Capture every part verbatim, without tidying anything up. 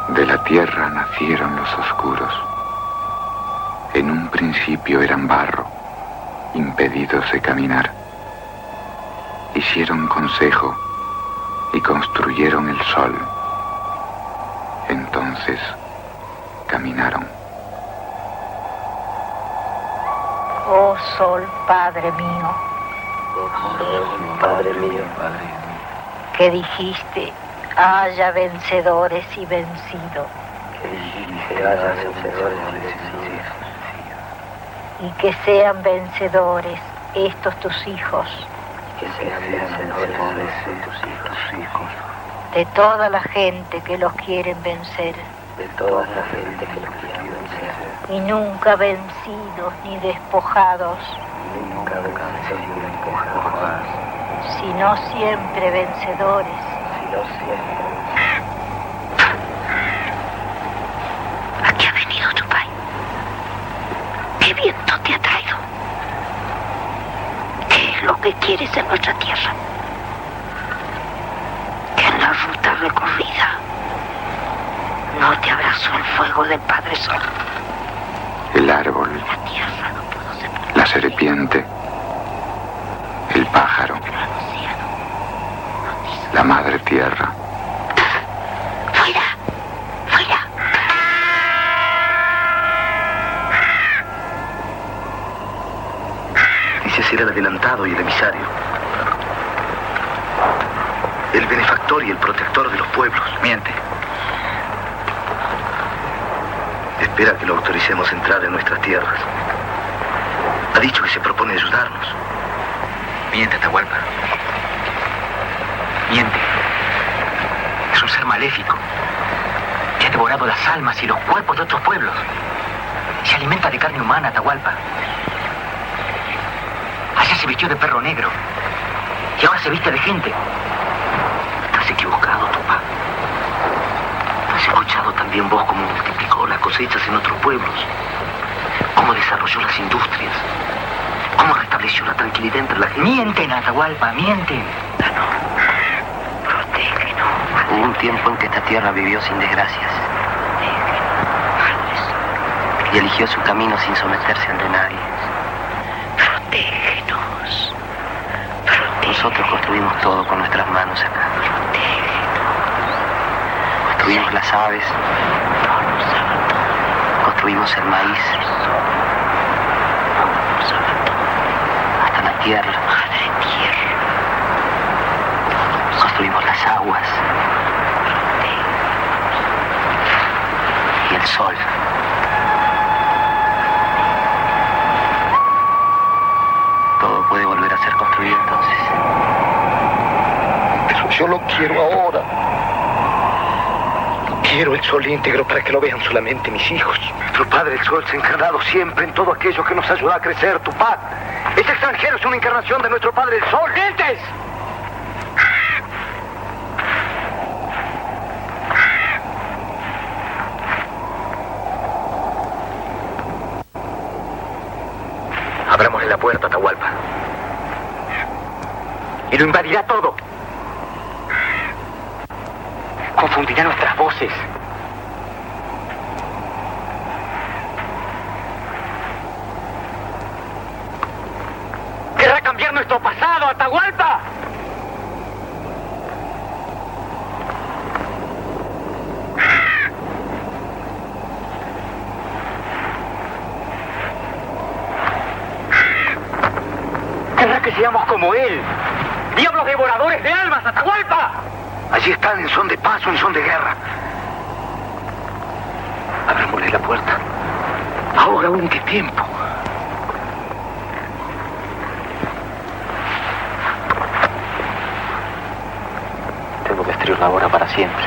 De la tierra nacieron los oscuros. En un principio eran barro, impedidos de caminar. Hicieron consejo y construyeron el sol. Entonces caminaron. Oh sol, Padre mío. Oh sol, Padre mío, Padre mío. Que dijiste, haya vencedores y vencido. Que dijiste, haya vencedores y vencido. Y que sean vencedores estos tus hijos. Que sean vencedores tus hijos. De toda la gente que los quieren vencer. De toda la gente que los quieren vencer. Y nunca vencidos ni despojados. Nunca vencidos ni despojados. Sino siempre vencedores. Sino siempre. Aquí ha venido tu pai. ¿Qué viento te ha traído? ¿Qué es lo que quieres en nuestra tierra? Que en la ruta recorrida no te abrazó el fuego del Padre Sol. El árbol, La tierra no pudo separar. la serpiente, el pájaro, la madre tierra. ¡Fuera! ¡Fuera! Dice ser el adelantado y el emisario. El benefactor y el protector de los pueblos. Miente. Espera que lo autoricemos a entrar en nuestras tierras. Ha dicho que se propone ayudarnos. Miente, Atahualpa. Miente. Es un ser maléfico que ha devorado las almas y los cuerpos de otros pueblos. Se alimenta de carne humana, Atahualpa. Allá se vistió de perro negro y ahora se viste de gente. Estás equivocado, Tupac. ¿Has escuchado también vos cómo multiplicó las cosechas en otros pueblos? ¿Cómo desarrolló las industrias? ¿Cómo restableció la tranquilidad entre la gente? Mienten, Atahualpa, mienten. Protégenos. Hubo un tiempo en que esta tierra vivió sin desgracias. Y eligió su camino sin someterse al de nadie. Protégenos. Nosotros construimos todo con nuestras manos acá. Construimos las aves. Construimos el maíz. Hasta la tierra. Construimos las aguas. Y el sol. Todo puede volver a ser construido entonces. Pero yo lo quiero ahora. Quiero el sol íntegro para que lo vean solamente mis hijos. Nuestro Padre el Sol se ha encarnado siempre en todo aquello que nos ayuda a crecer, Tupac. Ese extranjero es una encarnación de nuestro Padre el Sol. ¡Dientes! Abramosle la puerta, Atahualpa. Y lo invadirá todo. Confundirá nuestras voces. Querrá cambiar nuestro pasado, Atahualpa. Querrá que seamos como él. ¡Diablos devoradores de almas, Atahualpa! Allí están en son de paz o en son de guerra. Abrámosle la puerta. Ahora aún qué tiempo. Tengo que destruirla ahora para siempre.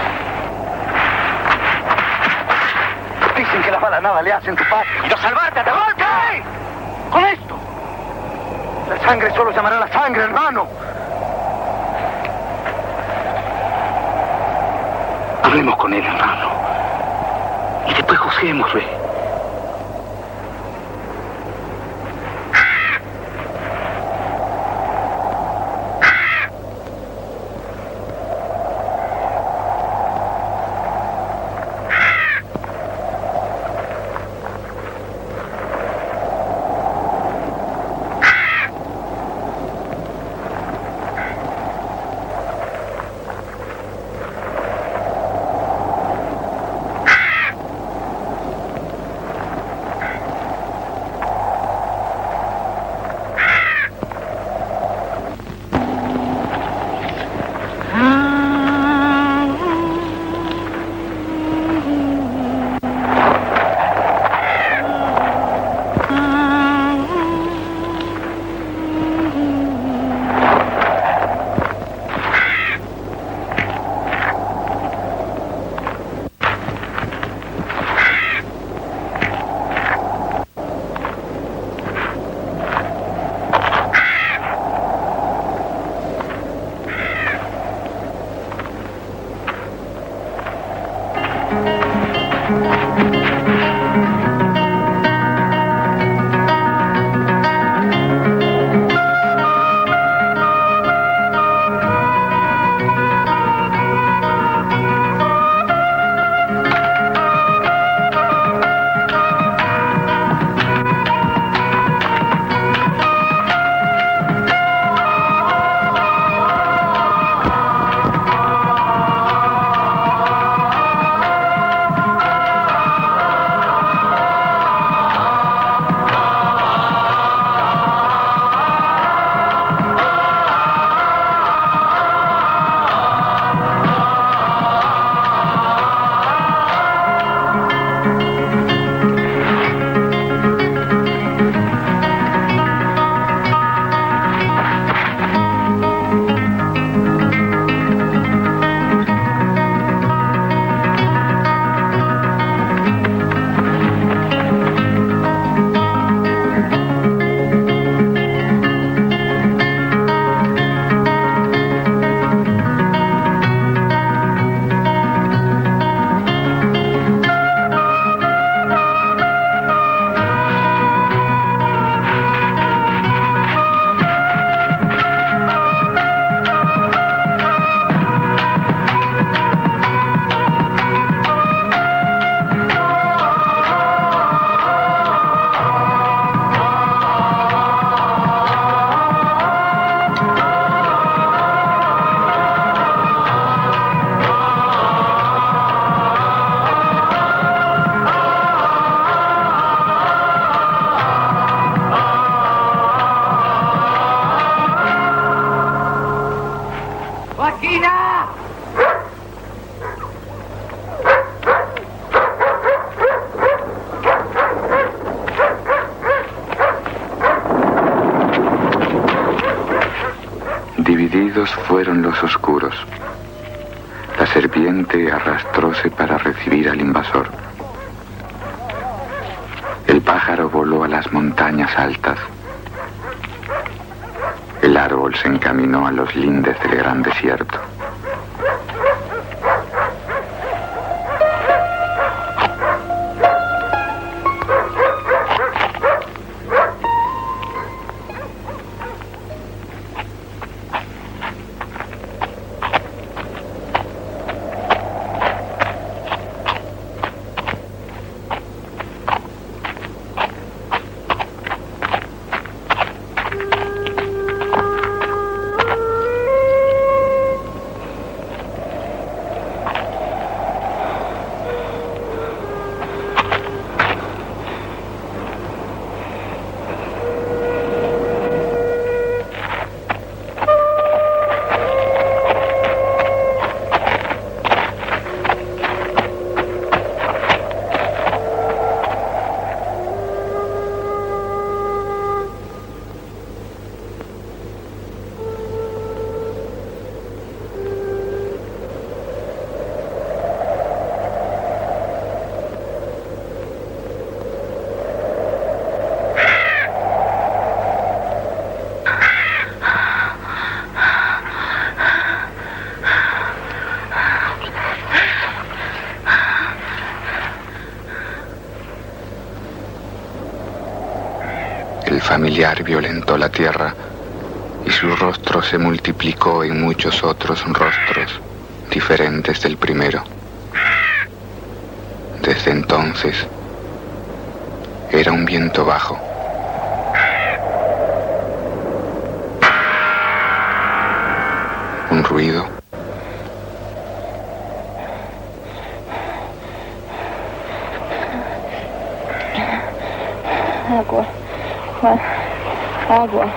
Dicen que las balas nada le hacen, Tupac. ¡Y no salvarte, Atahualpa! ¡Ay! Con esto. La sangre solo llamará la sangre, hermano. Hablemos con él, hermano. Y después juzguémosle. Divididos fueron los oscuros. La serpiente arrastróse para recibir al invasor. El pájaro voló a las montañas altas. El árbol se encaminó a los lindes del gran desierto. El familiar violentó la tierra y su rostro se multiplicó en muchos otros rostros diferentes del primero. Desde entonces era un viento bajo. Un ruido. Agua. Agua.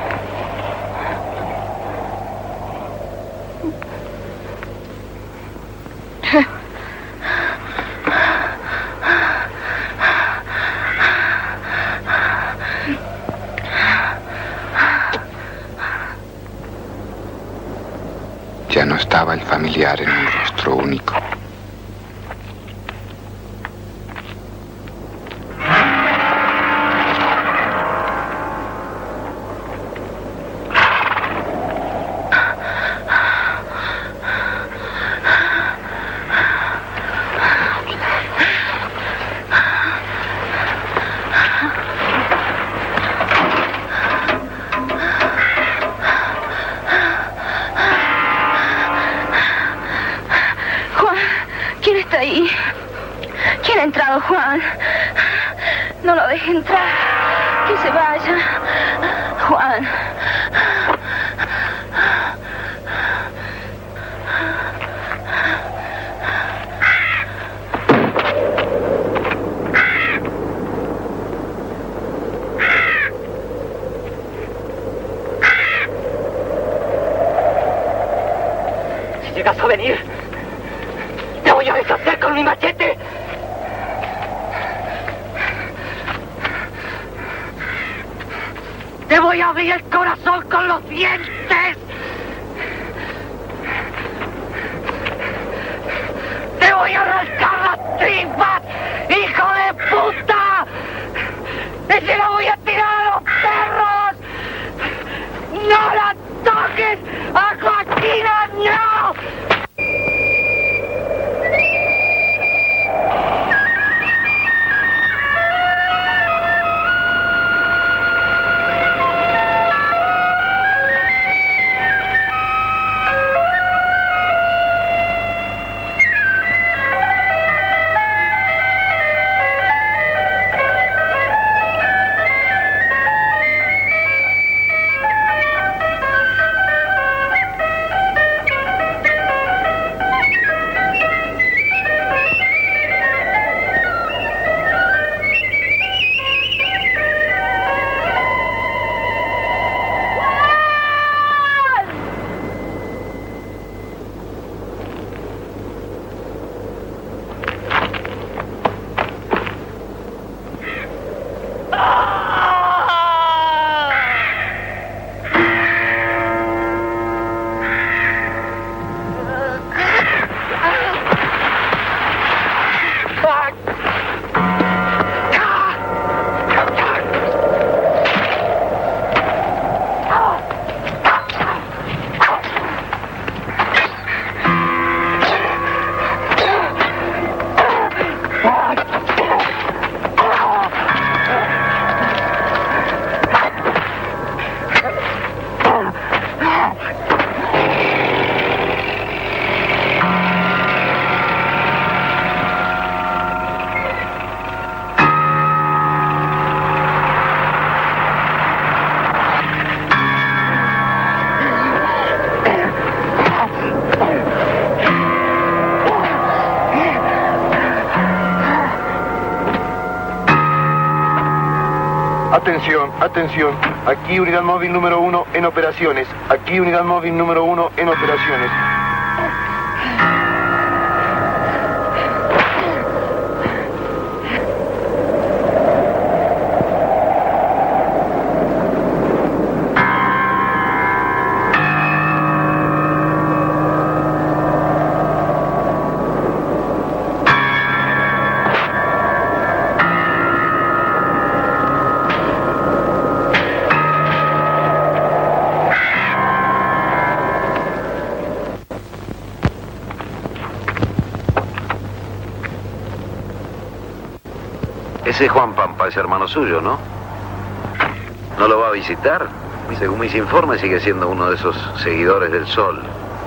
Ya no estaba el familiar en un rostro único. aquí. ¿Quién ha entrado, Juan? No lo deje entrar. Que se vaya. Juan. Si llegas a venir, te voy a deshacer con mi machete. ¡Te voy a abrir el corazón con los dientes! ¡Te voy a arrancar las tripas, hijo de puta! ¡Y se la voy a tirar a los perros! ¡No la toques! ¡A Joaquina, no! Atención, atención. Aquí unidad móvil número uno en operaciones. Aquí unidad móvil número uno en operaciones. Ese Juan Pampa es hermano suyo, ¿no? ¿No lo va a visitar? Según mis informes sigue siendo uno de esos seguidores del Sol.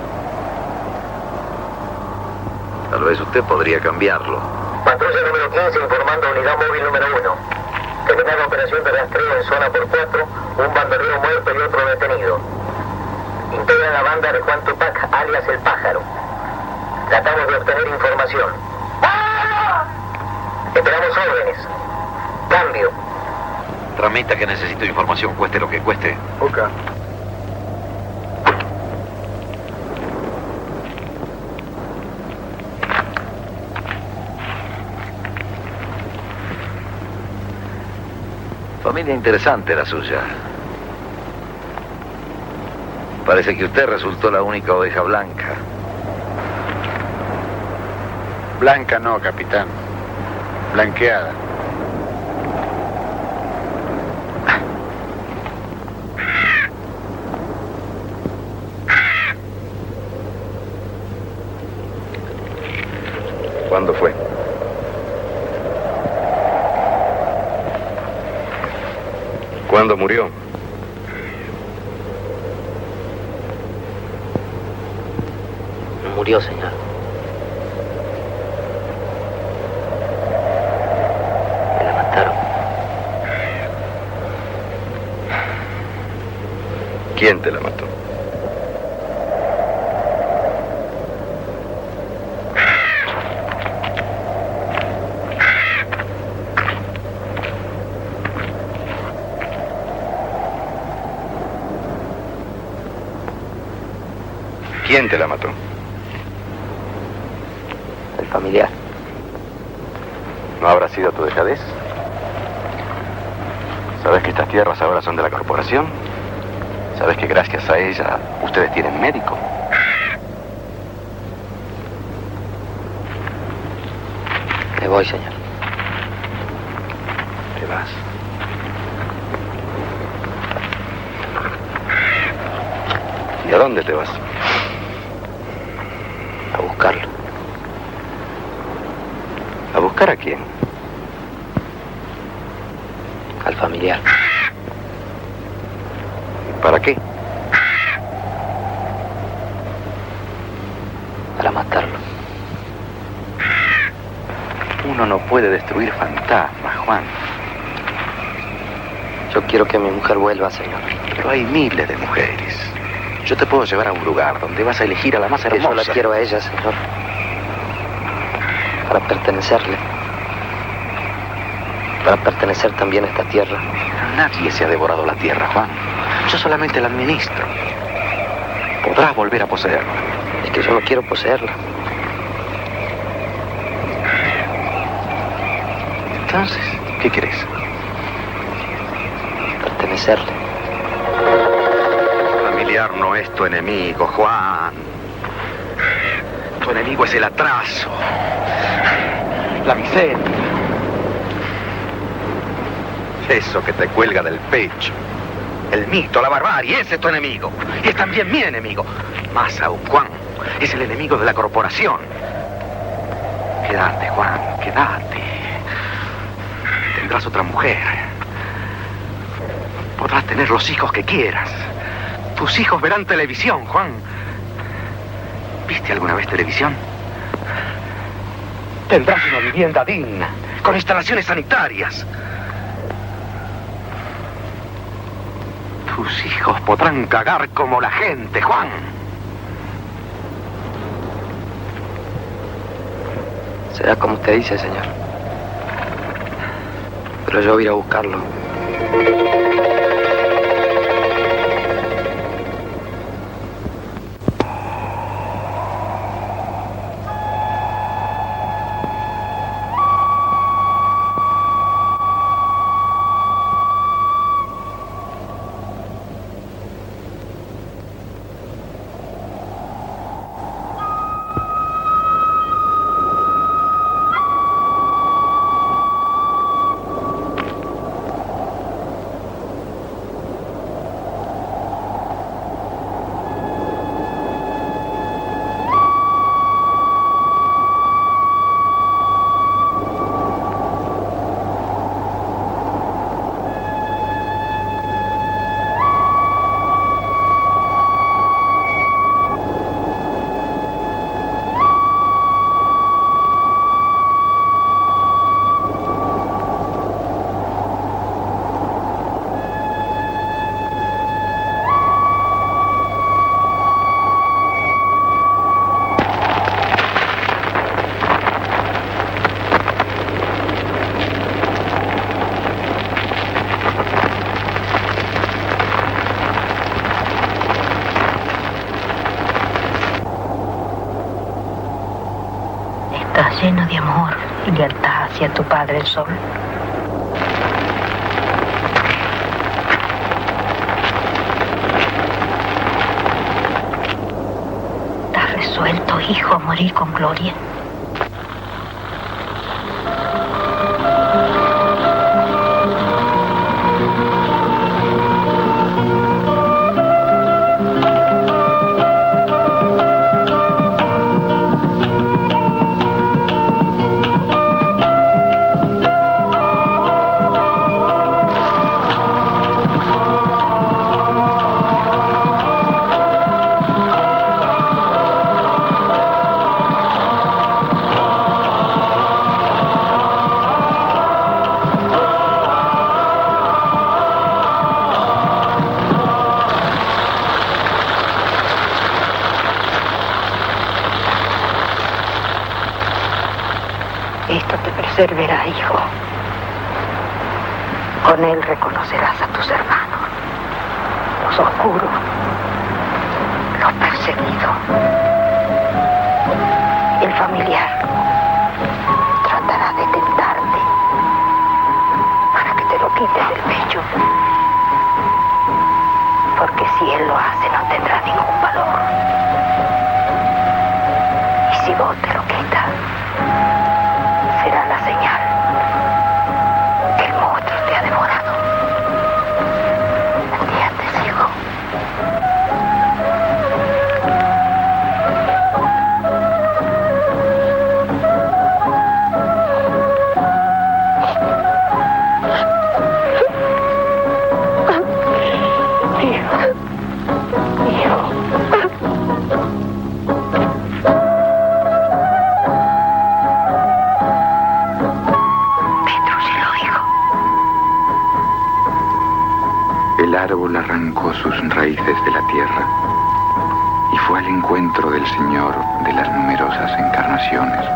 Tal vez usted podría cambiarlo. Patrulla número quince informando a unidad móvil número uno. Terminada operación de rastreo en zona por cuatro, un bandolero muerto y otro detenido. Integra la banda de Juan Tupac, alias El Pájaro. Tratamos de obtener información. Esperamos órdenes. Cambio. Tramita que necesito información, cueste lo que cueste. Ok. Familia interesante la suya. Parece que usted resultó la única oveja blanca. Blanca no, capitán. Blanqueada. ¿Cuándo fue? ¿Cuándo murió? Murió, señor. ¿Quién te la mató? ¿Quién te la mató? El familiar. ¿No habrá sido tu dejadez? ¿Sabes que estas tierras ahora son de la corporación? ¿Sabes que gracias a ella ustedes tienen médico? Me voy, señor. Te vas. ¿Y a dónde te vas? A buscarlo. ¿A buscar a quién? Al familiar. ¿Para qué? Para matarlo. Uno no puede destruir fantasmas, Juan. Yo quiero que mi mujer vuelva, señor. Pero hay miles de mujeres. Yo te puedo llevar a un lugar donde vas a elegir a la más hermosa. Yo la quiero a ella, señor. Para pertenecerle. Para pertenecer también a esta tierra. Pero nadie se ha devorado la tierra, Juan. Yo solamente la administro. Podrás volver a poseerla. Es que yo no quiero poseerla. Entonces, ¿qué querés? Pertenecerle. Tu familiar no es tu enemigo, Juan. Tu enemigo es el atraso, la miseria. Eso que te cuelga del pecho. El mito, la barbarie, ese es tu enemigo. Y es también mi enemigo. Más aún, Juan, es el enemigo de la corporación. Quédate, Juan, quédate. Tendrás otra mujer. Podrás tener los hijos que quieras. Tus hijos verán televisión, Juan. ¿Viste alguna vez televisión? Tendrás una vivienda digna, con instalaciones sanitarias. Tus hijos podrán cagar como la gente, Juan. Será como usted dice, señor. Pero yo voy a ir a buscarlo. Estás lleno de amor y lealtad hacia tu padre el sol. ¿Estás resuelto, hijo, a morir con gloria? Cristo te preservará, hijo. Con él reconocerás a tus hermanos, los oscuros, los perseguidos. El familiar tratará de tentarte para que te lo quites del pecho. Porque si él lo hace, no tendrá ningún valor. Y si vos te lo quitas, será la señal que el monstruo te ha devorado. ¿Entiendes, hijo? El árbol arrancó sus raíces de la tierra y fue al encuentro del Señor de las numerosas encarnaciones.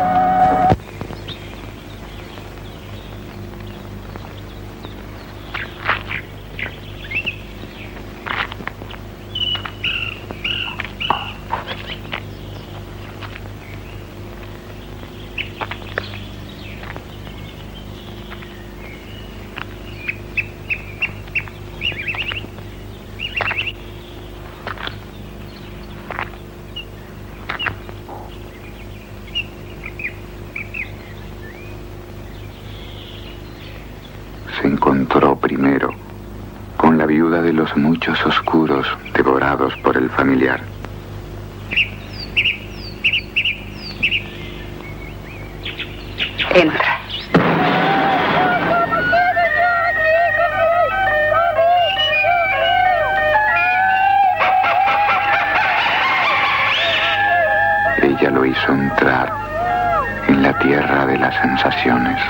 Se encontró primero con la viuda de los muchos oscuros devorados por el familiar. Entra. Ella lo hizo entrar en la tierra de las sensaciones.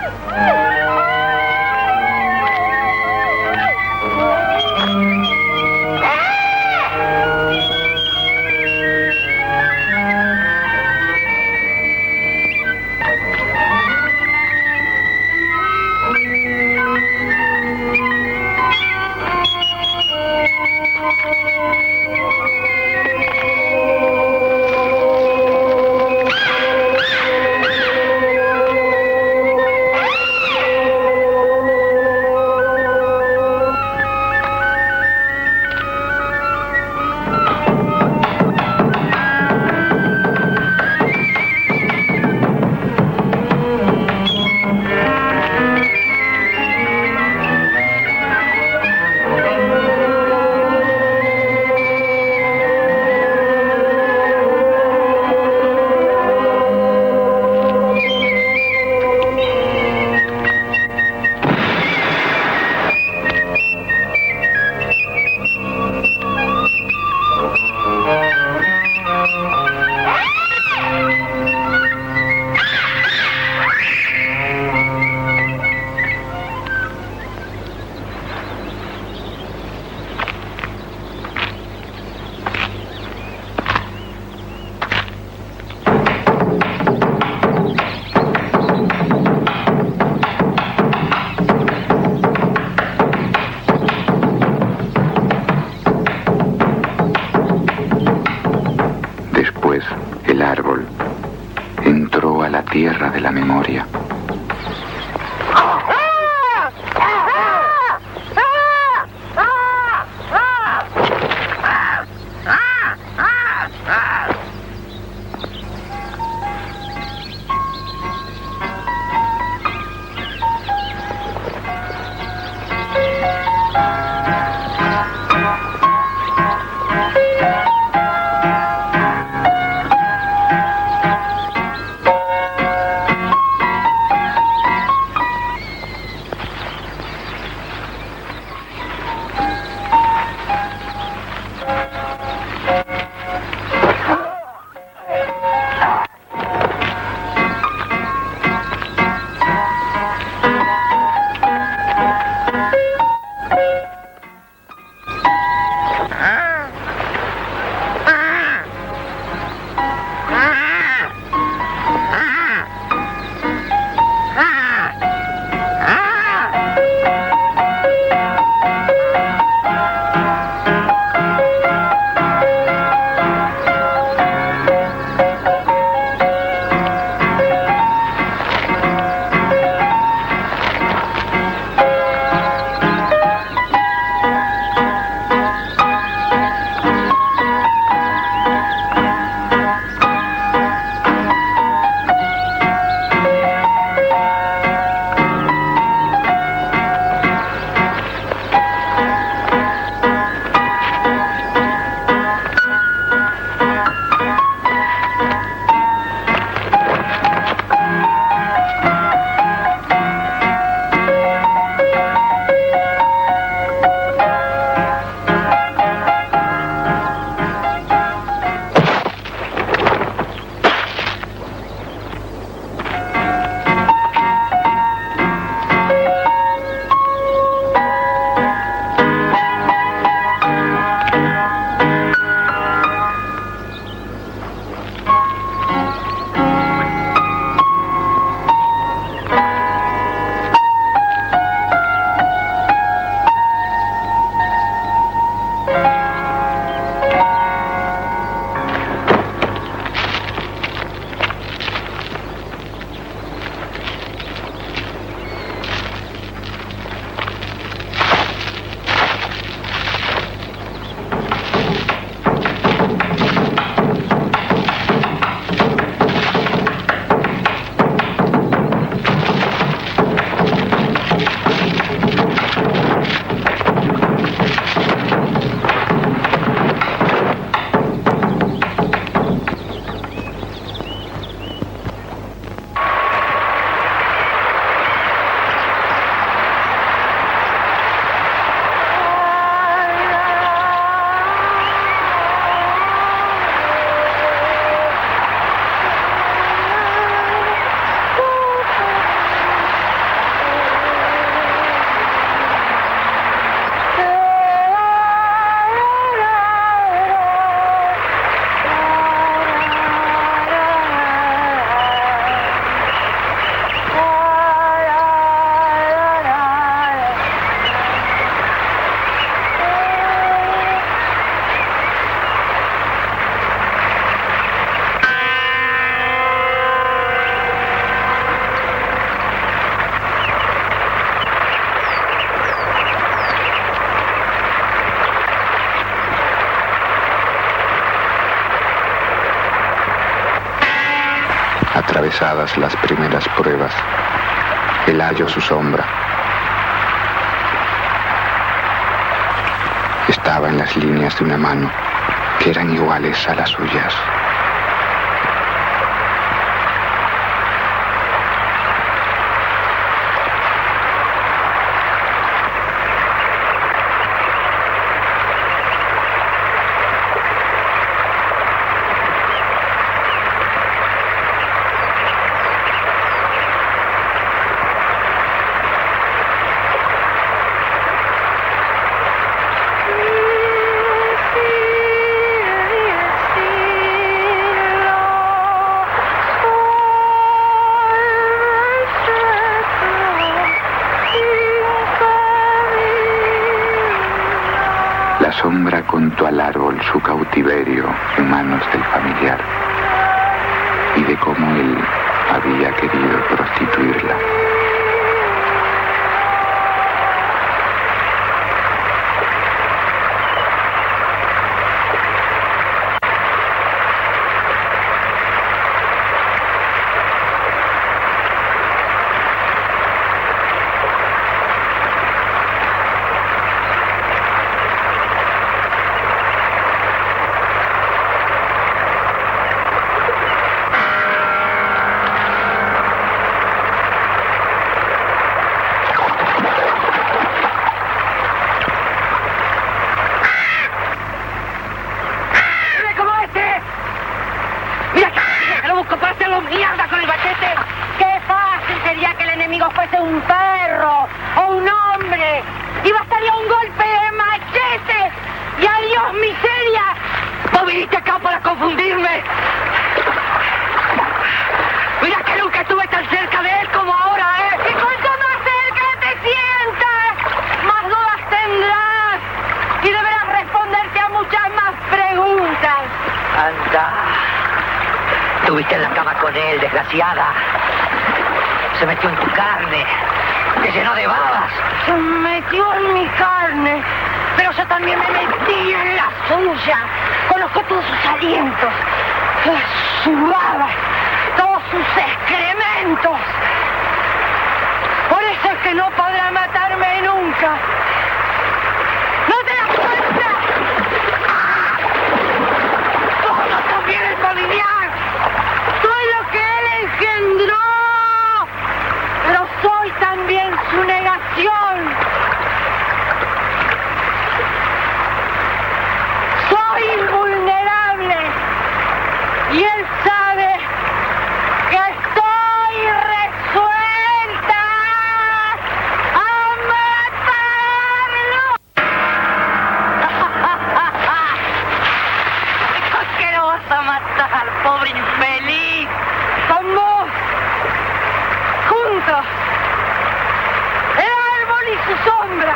El árbol entró a la tierra de la memoria. atravesadas las primeras pruebas, él halló su sombra. Estaba en las líneas de una mano que eran iguales a las suyas. La sombra contó al árbol su cautiverio en manos del familiar y de cómo él había querido prostituirla. Estuviste en la cama con él, desgraciada. Se metió en tu carne. Te llenó de babas. Se metió en mi carne. Pero yo también me metí en la suya. Conozco todos sus alientos. Su baba. Todos sus excrementos. Por eso es que no podrá matarme nunca. ¿No te das cuenta? Todo también el familiar. Soy lo que él engendró, pero soy también su negación. Soy invulnerable y él sabe que estoy resuelta a matarlo. ¿Por qué lo vas a matar, pobre infeliz? Con vos, juntos, el árbol y su sombra.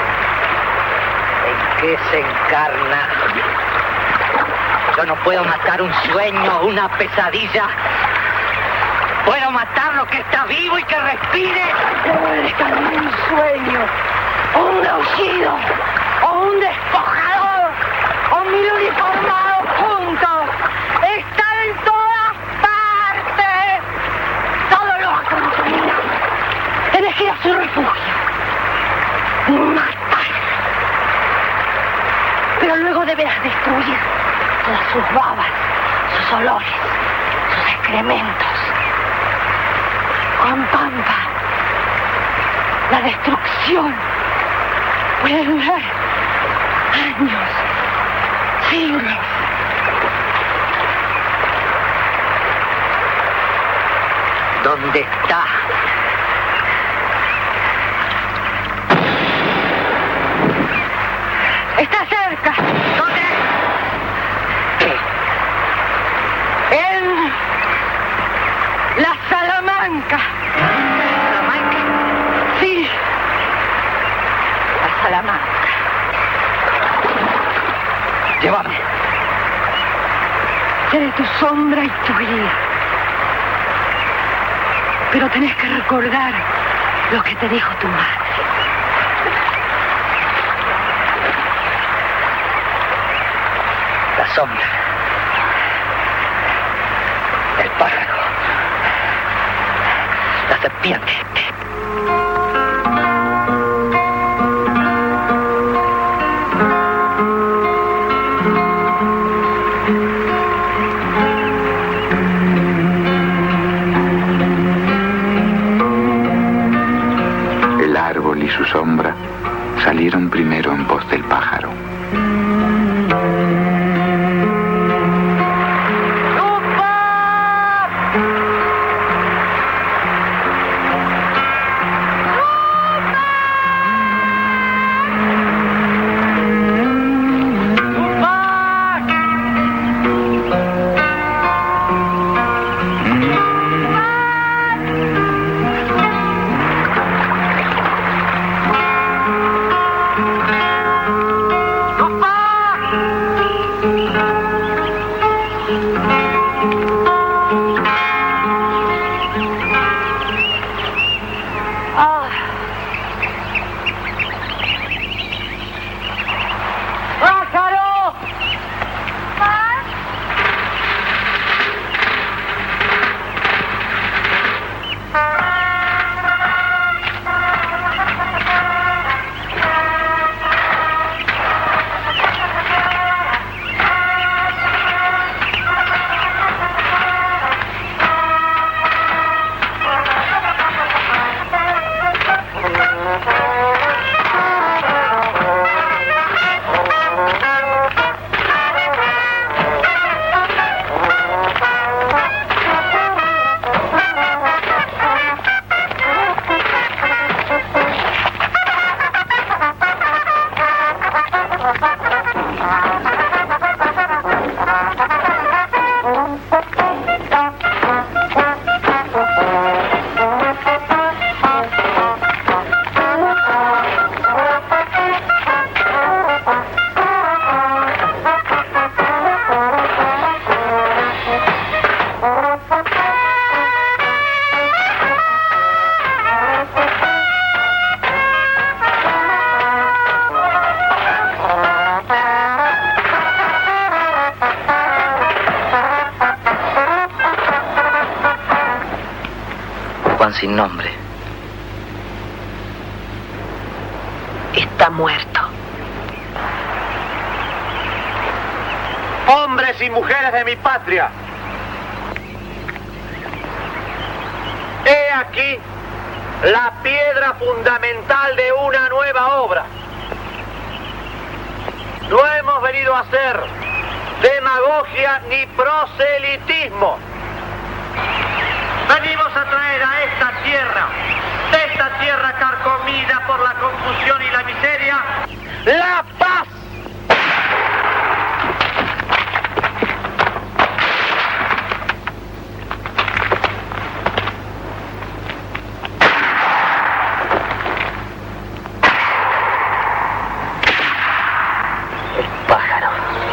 ¿En qué se encarna? Yo no puedo matar un sueño, una pesadilla. Puedo matar lo que está vivo y que respire. Puede también un sueño, o un aullido, o un despojador, o mil uniformados juntos. Están en todas partes. Todo lo ha consumido. Elegir a su refugio. Matar. Pero luego deberás destruir todas sus babas, sus olores, sus excrementos. Con Pampa, la destrucción puede durar años, siglos. ¿Dónde está? Está cerca. ¿Dónde? En la Salamanca. ¿Salamanca? Sí. La Salamanca. Llévame. Seré tu sombra y tu guía. Pero tenés que recordar lo que te dijo tu madre. La sombra. El pájaro. La serpiente. El árbol y su sombra salieron primero en pos del pájaro. Sin nombre. Está muerto. Hombres y mujeres de mi patria, he aquí la piedra fundamental de una nueva obra. No hemos venido a hacer demagogia ni proselitismo. Venimos a traer a esta tierra, esta tierra carcomida por la confusión y la miseria, la paz. El pájaro.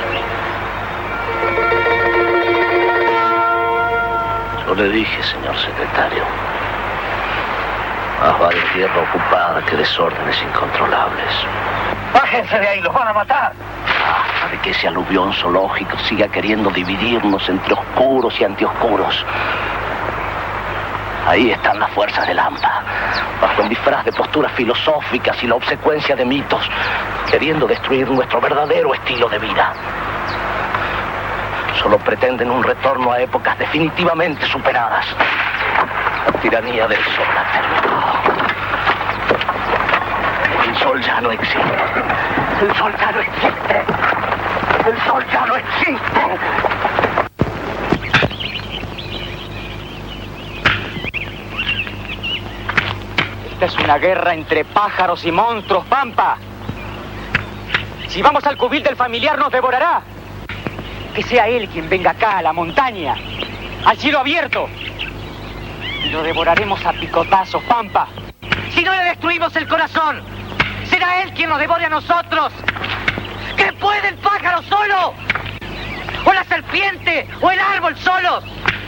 Yo le dije, señor secretario, más vale tierra ocupada que desórdenes incontrolables. Bájense de ahí, los van a matar. Basta de que ese aluvión zoológico siga queriendo dividirnos entre oscuros y antioscuros. Ahí están las fuerzas del AMPA, bajo el disfraz de posturas filosóficas y la obsecuencia de mitos, queriendo destruir nuestro verdadero estilo de vida. Solo pretenden un retorno a épocas definitivamente superadas. La tiranía del sol ha terminado. El sol ya no existe. El sol ya no existe. El sol ya no existe. Esta es una guerra entre pájaros y monstruos, Pampa. Si vamos al cubil del familiar nos devorará. Que sea él quien venga acá, a la montaña, al cielo abierto. Y lo devoraremos a picotazos, Pampa. Si no le destruimos el corazón, será él quien nos devore a nosotros. ¿Qué puede el pájaro solo? ¿O la serpiente? ¿O el árbol solos?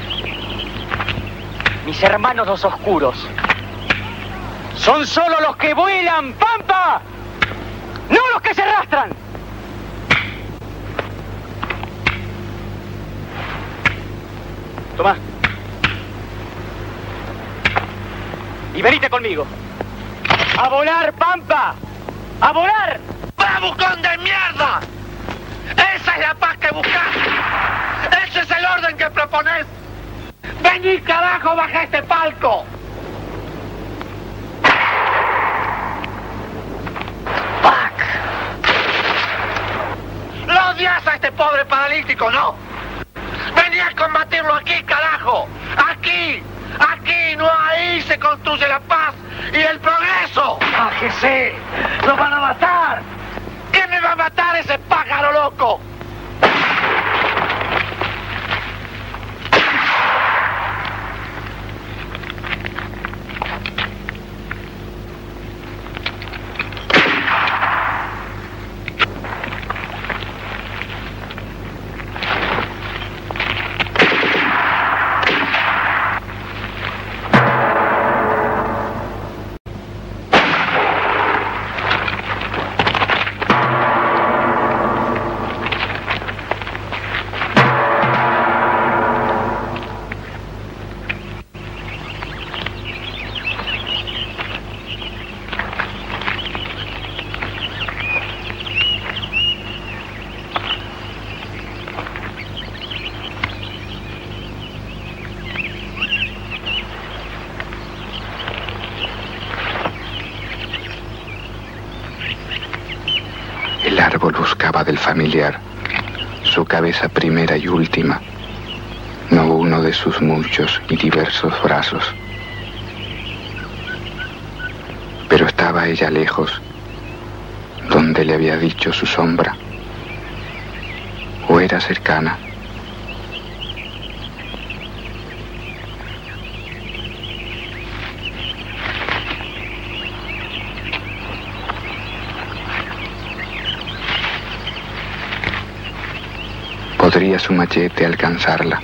Mis hermanos los oscuros son solo los que vuelan, Pampa, no los que se arrastran. Toma. Y venite conmigo. ¡A volar, Pampa! ¡A volar! ¡Bravucón de mierda! ¡Esa es la paz que buscas! ¡Ese es el orden que propones! ¡Vení, carajo, baja este palco! ¡Pac! ¡Lo odias a este pobre paralítico, no! ¡Vení a combatirlo aquí, carajo! ¡Aquí! ¡Aquí! ¡No ahí se construye la paz y el progreso! ¡Bájese! ¡Lo van a matar! ¿Quién me va a matar, ese pájaro loco? El árbol buscaba del familiar su cabeza primera y última, no uno de sus muchos y diversos brazos. Pero estaba ella lejos, donde le había dicho su sombra, o era cercana. ¿Podría su machete alcanzarla?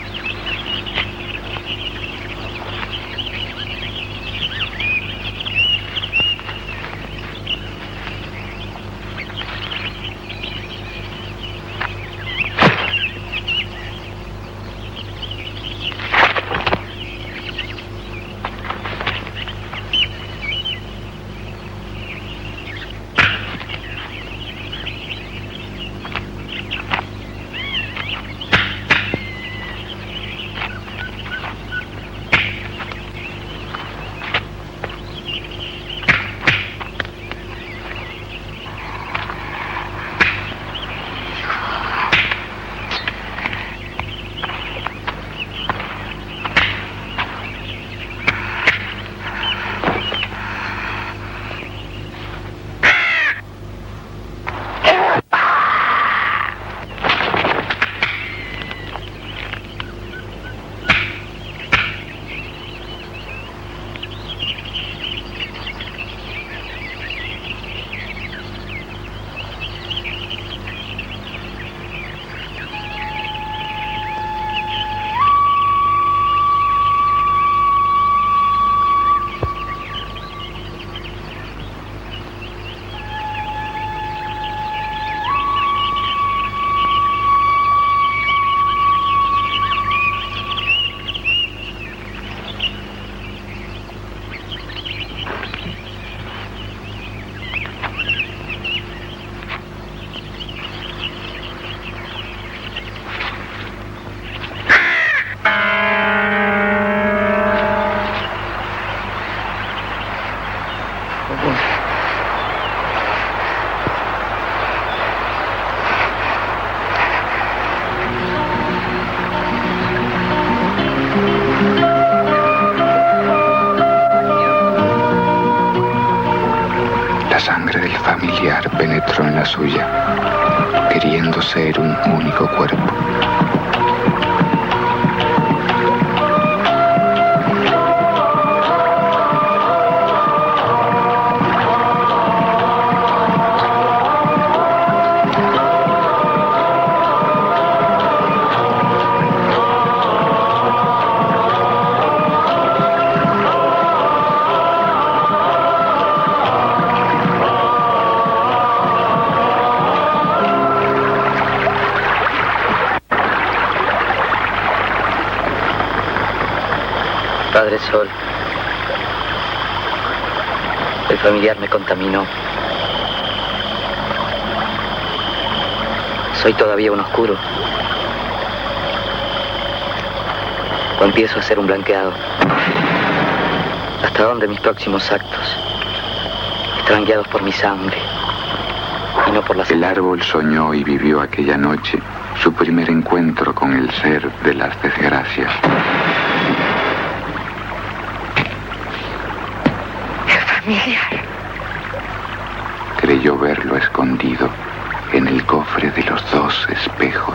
La sangre del familiar penetró en la suya, queriendo ser un único cuerpo. Padre Sol, El familiar me contaminó. Soy todavía un oscuro. O empiezo a ser un blanqueado. ¿Hasta dónde mis próximos actos estarán guiados por mi sangre y no por la sangre? El árbol soñó y vivió aquella noche su primer encuentro con el ser de las desgracias. El familiar. Creyó verlo escondido en el cofre de los dos espejos.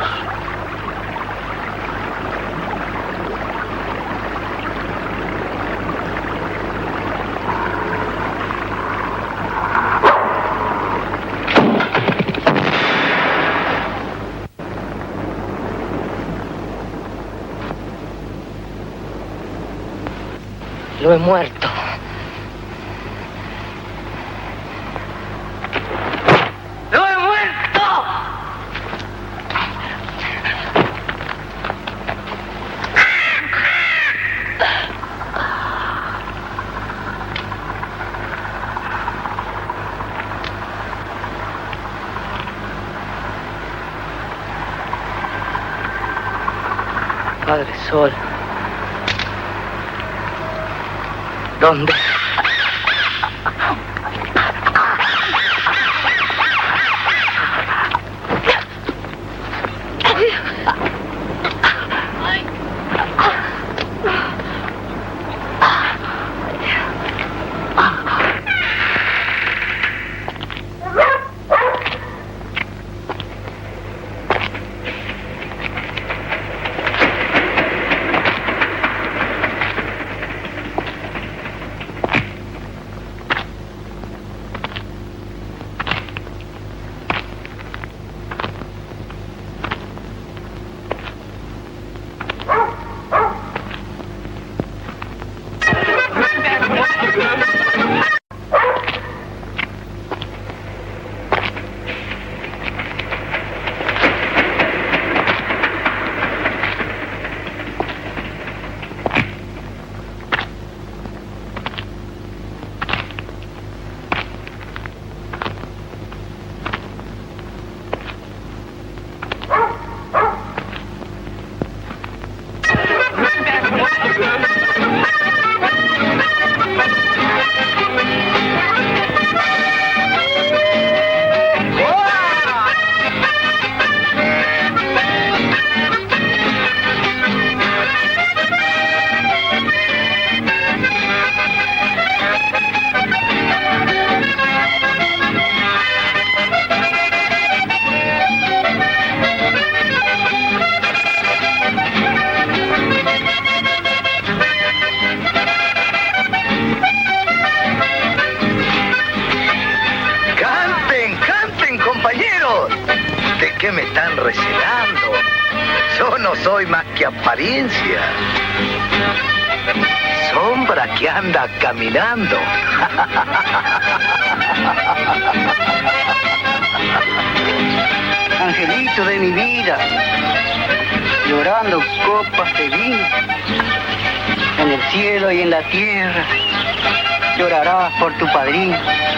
Lo he muerto. ¡Lo he muerto! Padre Sol. ¿Dónde? qué me están recelando? Yo no soy más que apariencia. Sombra que anda caminando. Angelito de mi vida, llorando copas de vino, en el cielo y en la tierra, llorarás por tu padrino.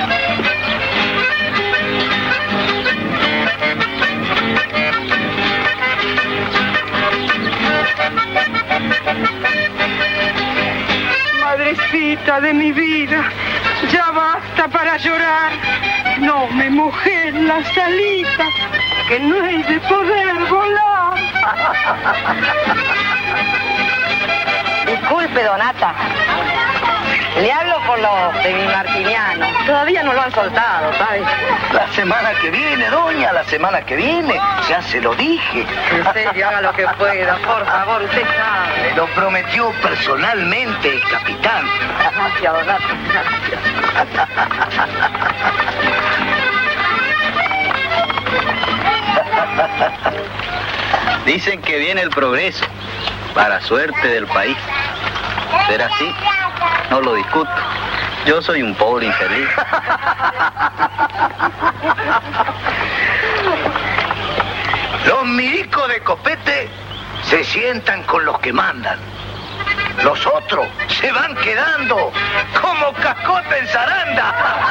Madrecita de mi vida, ya basta para llorar. No me mojé en la salita, que no he de poder volar. Disculpe, Donata. Le hablo por los de mi martiniano. Todavía no lo han soltado, ¿sabes? La semana que viene, doña, la semana que viene. Ya se lo dije. En serio, haga lo que pueda, por favor, usted sabe. Me lo prometió personalmente el capitán. Gracias, Donata, gracias. Dicen que viene el progreso, para suerte del país. ¿Será así? No lo discuto. Yo soy un pobre infeliz. Los milicos de copete se sientan con los que mandan. Los otros se van quedando como cascotes vuelve en zaranda.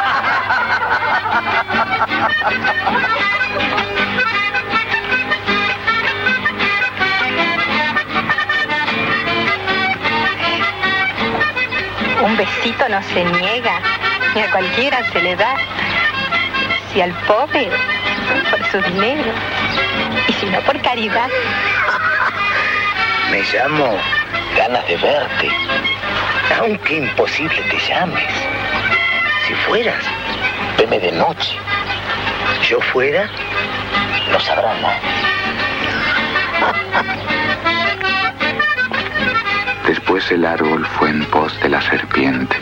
Un besito no se niega, ni a cualquiera se le da. Si al pobre, por su dinero, y si no por caridad. Me llamo ganas de verte, aunque imposible te llames. Si fueras, veme de noche. Yo fuera, no sabrá nada. Después el árbol fue en pos de la serpiente.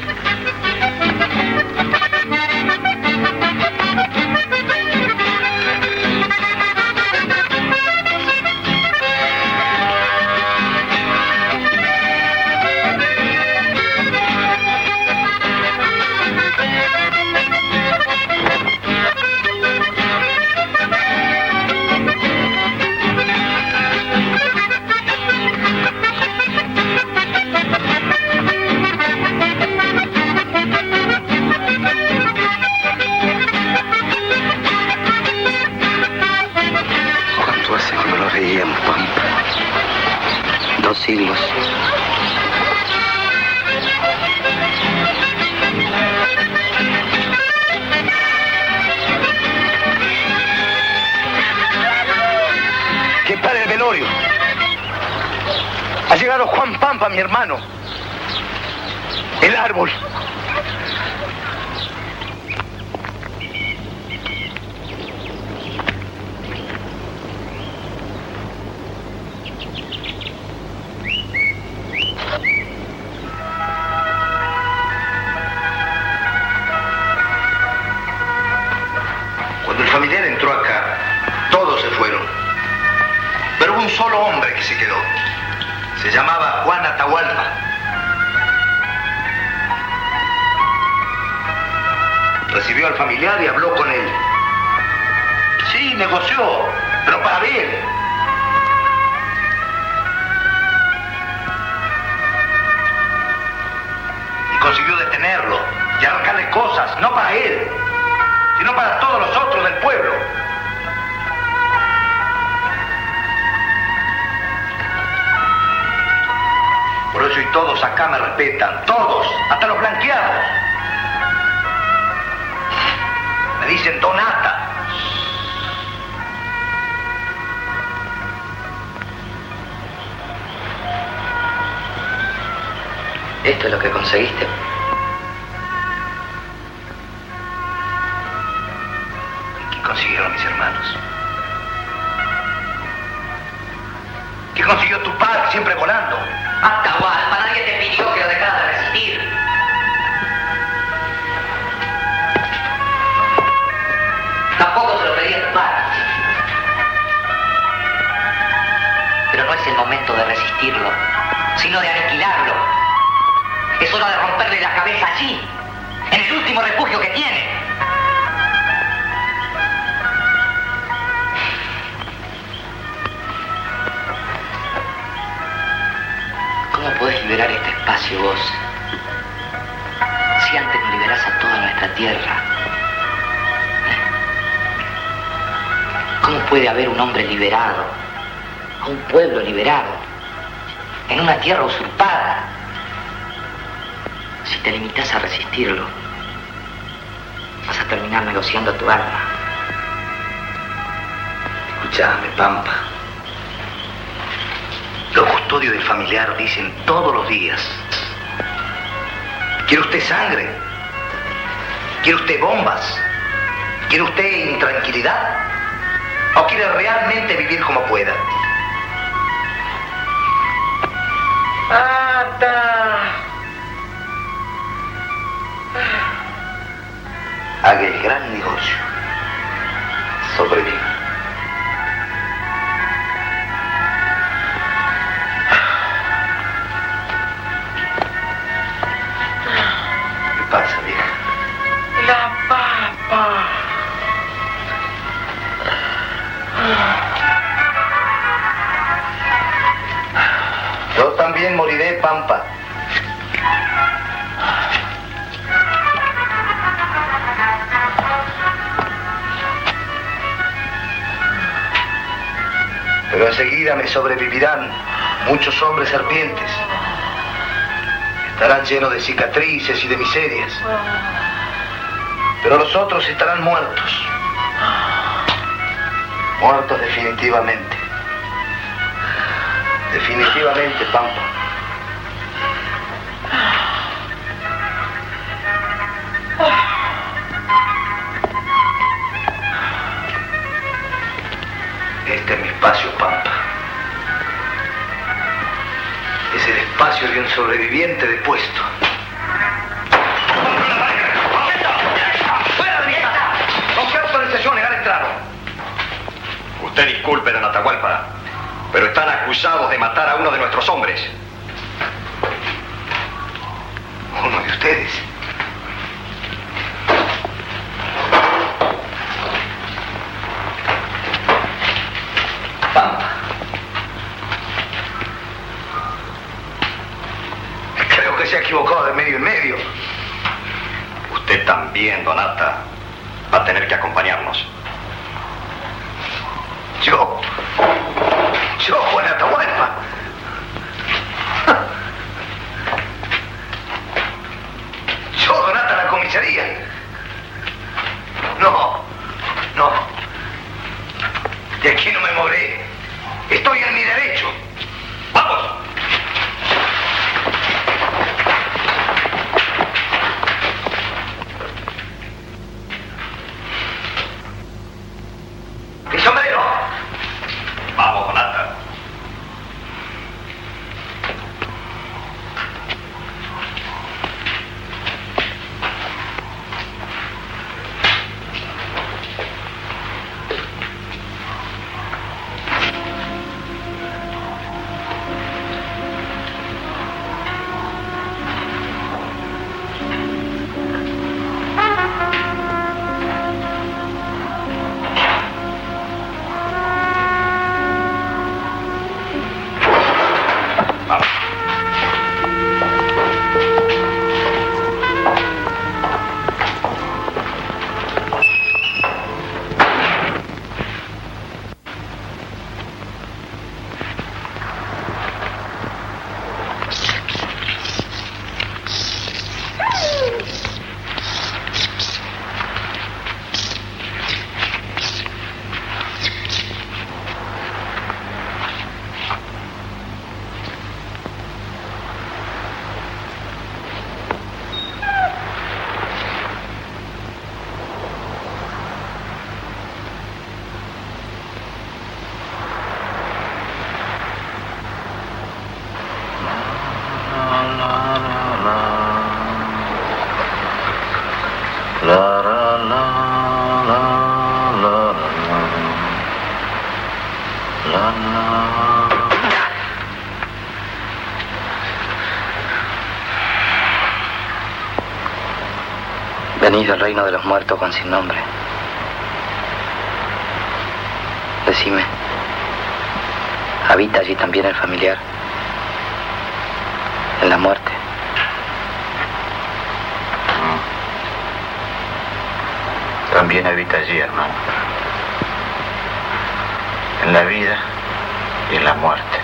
Siglos. Que pare el velorio. Ha llegado Juan Pampa, mi hermano. El árbol. Familiar entró acá, todos se fueron, pero hubo un solo hombre que se quedó. Se llamaba Juan Atahualpa. Recibió al familiar y habló con él. Sí, negoció, pero para bien. Y consiguió detenerlo y arrancarle cosas, no para él, sino para todos los otros del pueblo. Por eso y todos acá me respetan, todos, hasta los blanqueados. Me dicen Donata. ¿Esto es lo que conseguiste? Consiguieron mis hermanos. ¿Qué consiguió tu padre siempre volando? Atahualpa, nadie te pidió que lo dejara de resistir. Tampoco se lo pedí a tu padre. Pero no es el momento de resistirlo, sino de aniquilarlo. Es hora de romperle la cabeza allí, en el último refugio que tiene. ¿Cómo podés liberar este espacio vos? Si antes no liberás a toda nuestra tierra. ¿Cómo puede haber un hombre liberado, a un pueblo liberado, en una tierra usurpada? Si te limitas a resistirlo, vas a terminar negociando tu alma. Escuchame, Pampa. Los custodios del familiar dicen todos los días: ¿quiere usted sangre? ¿Quiere usted bombas? ¿Quiere usted intranquilidad? ¿O quiere realmente vivir como pueda? ¡Ata! Haga el gran negocio. Sobreviva. ¿Qué pasa, vieja? La papa. Yo también moriré, Pampa. enseguida me sobrevivirán muchos hombres serpientes. Estarán llenos de cicatrices y de miserias. Pero los otros estarán muertos. Muertos definitivamente. Definitivamente, Pampa. Este es mi espacio, Pampa. Es el espacio de un sobreviviente de puesto. ¡Fuera de mi casa! ¿Con qué autorización legal entraron? Usted disculpe, don Atahualpa, pero están acusados de matar a uno de nuestros hombres. ¿Uno de ustedes? Pampa. Creo que se ha equivocado de medio en medio. Usted también, don Ata, va a tener que acompañarnos. Yo, yo, Juan Atahualpa. Yo, don Ata, a la comisaría. No, no. De aquí no me moveré. Estoy en mi derecho. ¡Vamos! ¡Mi sombrero! Vamos, don Ata. Venís del reino de los muertos, Juan sin nombre. Decime, ¿habita allí también el familiar? ¿En la muerte? También habita allí, hermano. En la vida y en la muerte.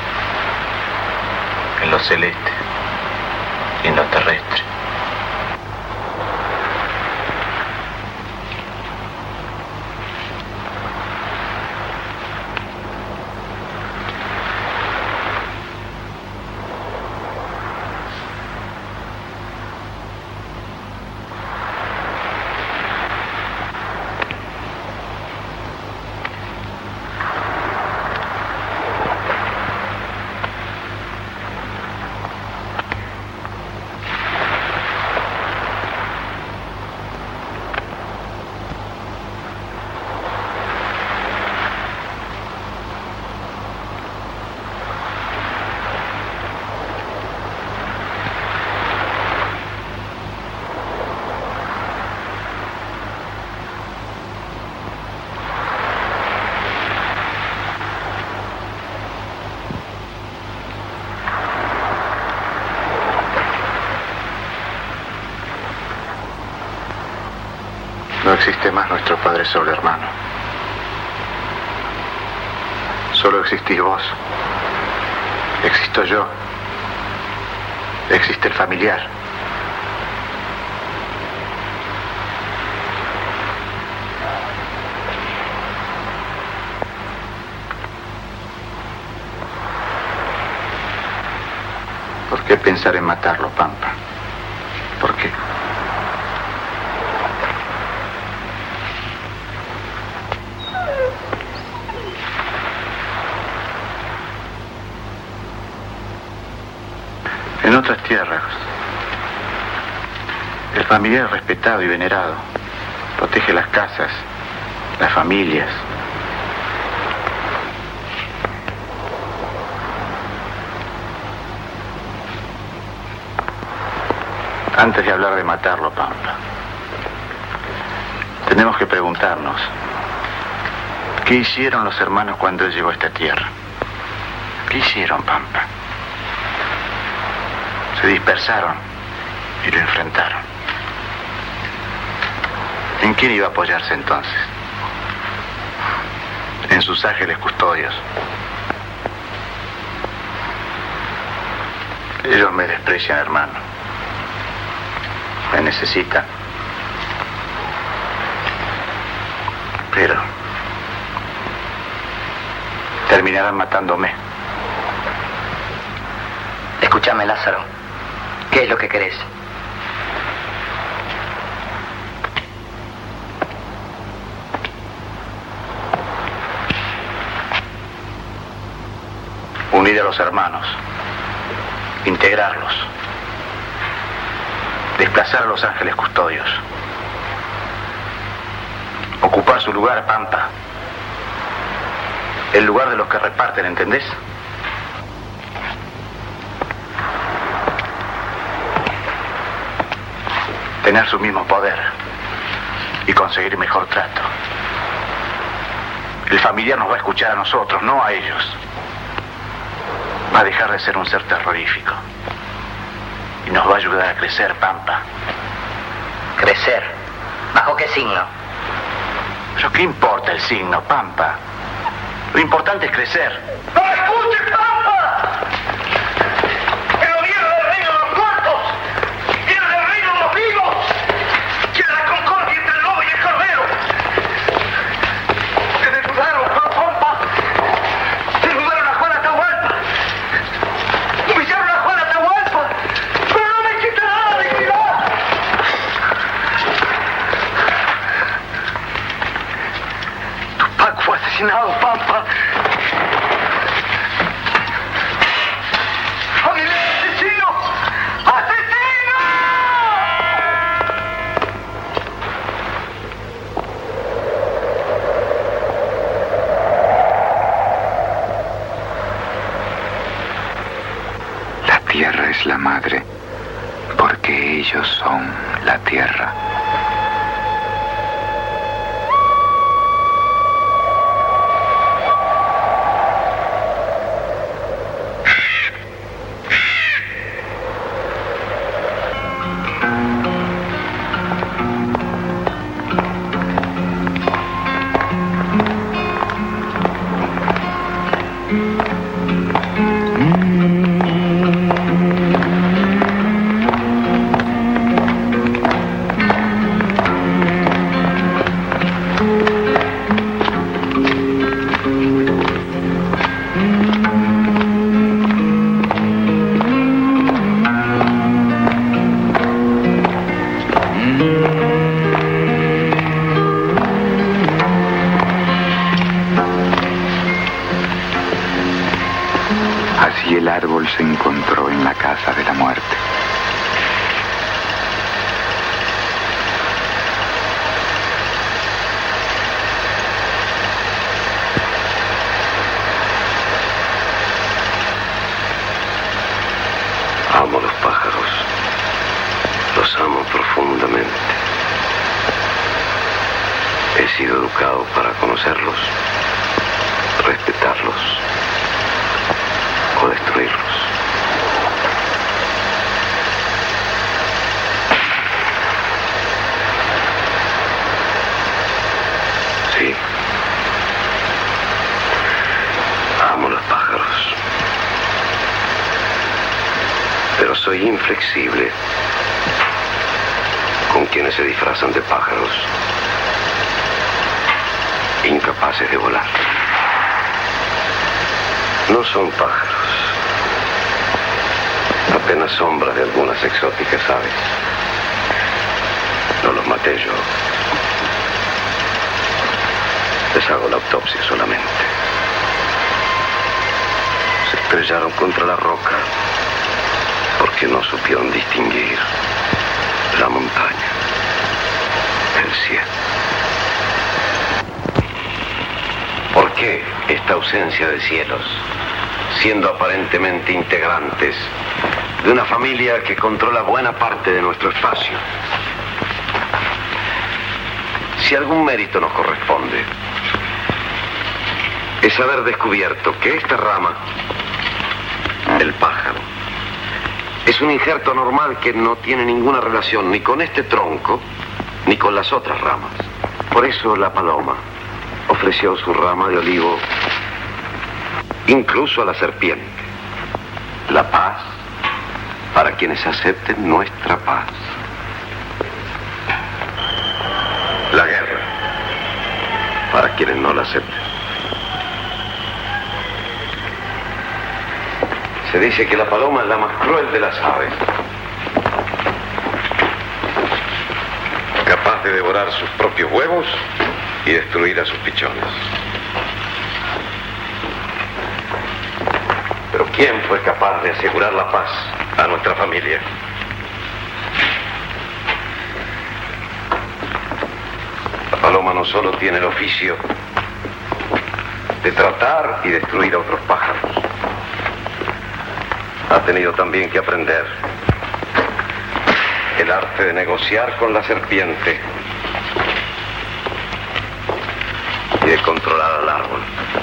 En lo celeste y en lo terrestre. No existe más nuestro Padre Sol, hermano. Solo existís vos. Existo yo. Existe el familiar. ¿Por qué pensar en matarlo, Pampa? ¿Por qué? En otras tierras, el familiar es respetado y venerado. Protege las casas, las familias. Antes de hablar de matarlo, Pampa, tenemos que preguntarnos, ¿qué hicieron los hermanos cuando él llegó a esta tierra? ¿Qué hicieron, Pampa? Se dispersaron y lo enfrentaron. ¿En quién iba a apoyarse entonces? En sus ángeles custodios. Ellos me desprecian, hermano. Me necesitan. Pero terminarán matándome. Escúchame, Lázaro. ¿Qué es lo que querés? Unir a los hermanos. Integrarlos. Desplazar a los ángeles custodios. Ocupar su lugar, Pampa. El lugar de los que reparten, ¿entendés? Tener su mismo poder y conseguir mejor trato. El familiar nos va a escuchar a nosotros, no a ellos. Va a dejar de ser un ser terrorífico. Y nos va a ayudar a crecer, Pampa. ¿Crecer? ¿Bajo qué signo? ¿Pero qué importa el signo, Pampa? Lo importante es crecer. ¡No me escuches, Pampa! ¡Pero viene del reino de los muertos! ¡Viene del reino de los vivos! ¡Quiere la concordia entre el lobo y el cordero! ¡Se desnudaron, Pampa! ¡Desnudaron a Juan Atahualpa! ¡Humillaron a Juan Atahualpa! ¡Pero no me quita nada de dignidad! Tupac fue asesinado, Pampa. La tierra es la madre, porque ellos son la tierra. Así el árbol se encontró en la casa de la muerte. Amo los pájaros. Los amo profundamente. He sido educado para conocerlos, respetarlos o destruirlos. Sí. soy inflexible con quienes se disfrazan de pájaros, incapaces de volar. No son pájaros, apenas sombras de algunas exóticas aves. No los maté yo. Les hago la autopsia solamente. Se estrellaron contra la roca porque no supieron distinguir la montaña, el cielo. ¿Por qué esta ausencia de cielos, siendo aparentemente integrantes de una familia que controla buena parte de nuestro espacio? Si algún mérito nos corresponde, es haber descubierto que esta rama, el pájaro, es un injerto normal que no tiene ninguna relación ni con este tronco ni con las otras ramas. Por eso la paloma ofreció su rama de olivo incluso a la serpiente. La paz para quienes acepten nuestra paz. La guerra para quienes no la acepten. Se dice que la paloma es la más cruel de las aves, capaz de devorar sus propios huevos y destruir a sus pichones. Pero ¿quién fue capaz de asegurar la paz a nuestra familia? La paloma no solo tiene el oficio de tratar y destruir a otros pájaros, ha tenido también que aprender el arte de negociar con la serpiente y de controlar al árbol.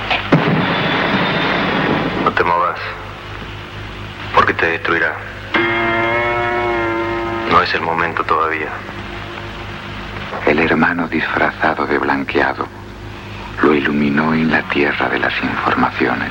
No te muevas, porque te destruirá. No es el momento todavía. El hermano disfrazado de blanqueado lo iluminó en la tierra de las informaciones.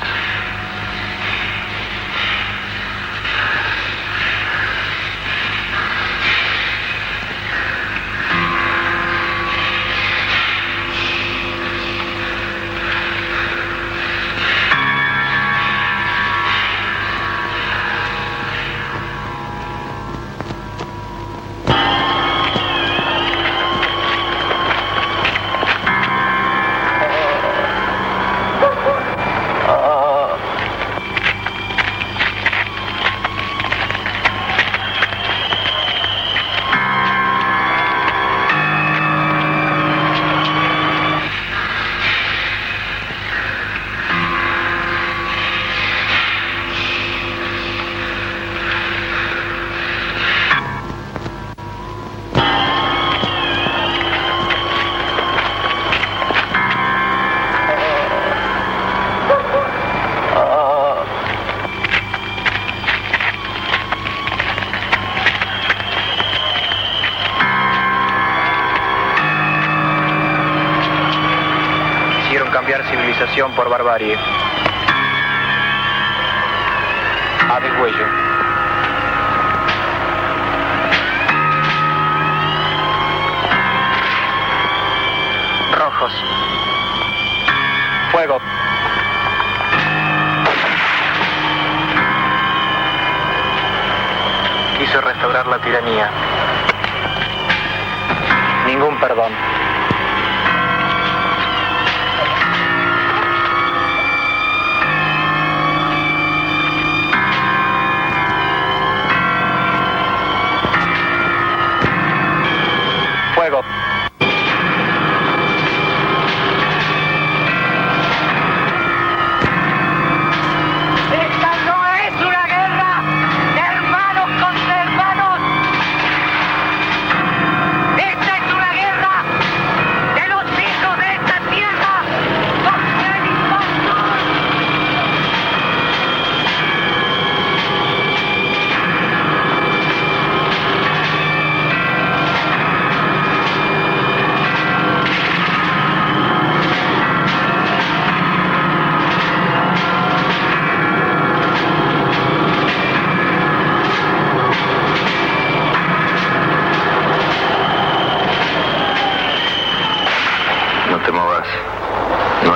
Por barbarie. A degüello. Rojos. Fuego. Quiso restaurar la tiranía. Ningún perdón.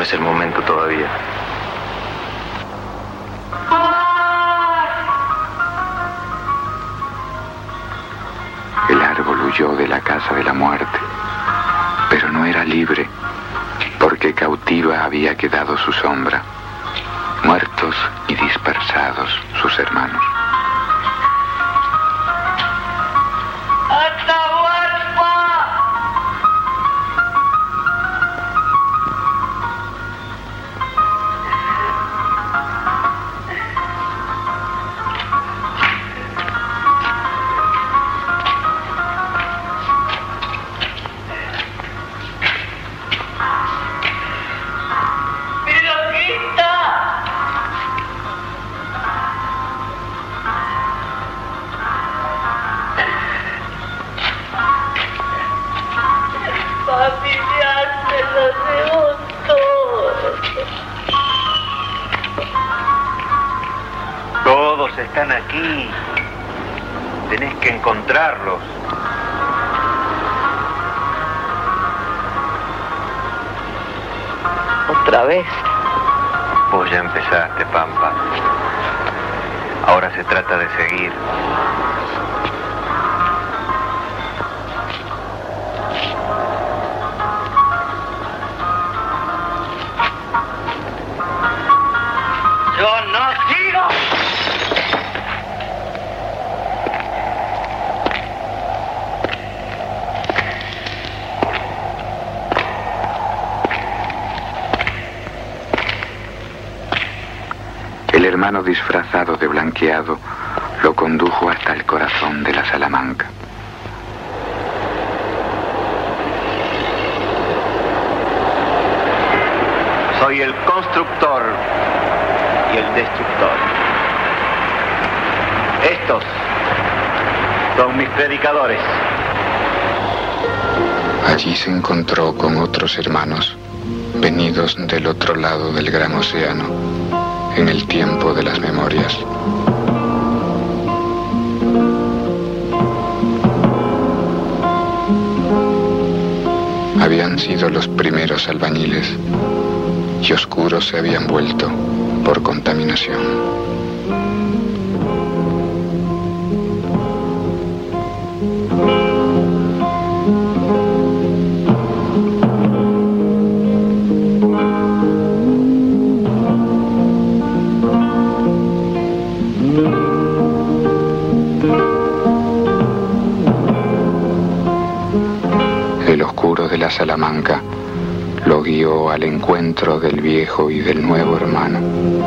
es el momento todavía. El árbol huyó de la casa de la muerte, pero no era libre, porque cautiva había quedado su sombra, muertos y dispersados sus hermanos. Todos están aquí. Tenés que encontrarlos. ¿Otra vez? Vos ya empezaste, Pampa. Ahora se trata de seguir. ¡Yo no sigo! El hermano disfrazado de blanqueado lo condujo hasta el corazón de la Salamanca. Soy el constructor y el destructor. Estos son mis predicadores. Allí se encontró con otros hermanos, venidos del otro lado del gran océano, en el tiempo de las memorias. Habían sido los primeros albañiles y oscuros se habían vuelto por contaminación. El oscuro de la Salamanca lo guió al encuentro del viejo y del nuevo hermano.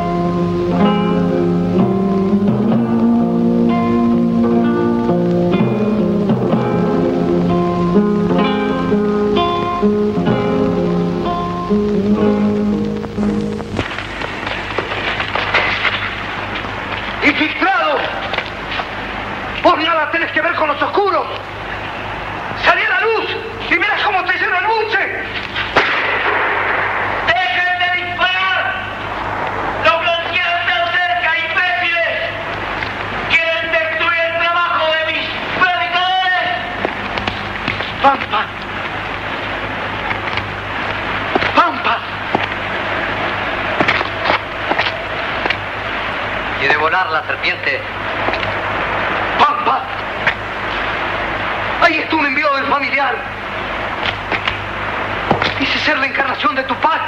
¡Infiltrado! ¡Vos nada tenés que ver con los oscuros! ¡Salí a la luz y verás cómo te lleno el buche! ¡Dejen de disparar! ¡Los blanqueados están cerca, imbéciles! ¡Quieren destruir el trabajo de mis predicadores! ¡Pampa! ¡Pampa! Y devorar la serpiente. ¡Pampa! Ahí está un envío del familiar. Dice ser la encarnación de Tupac.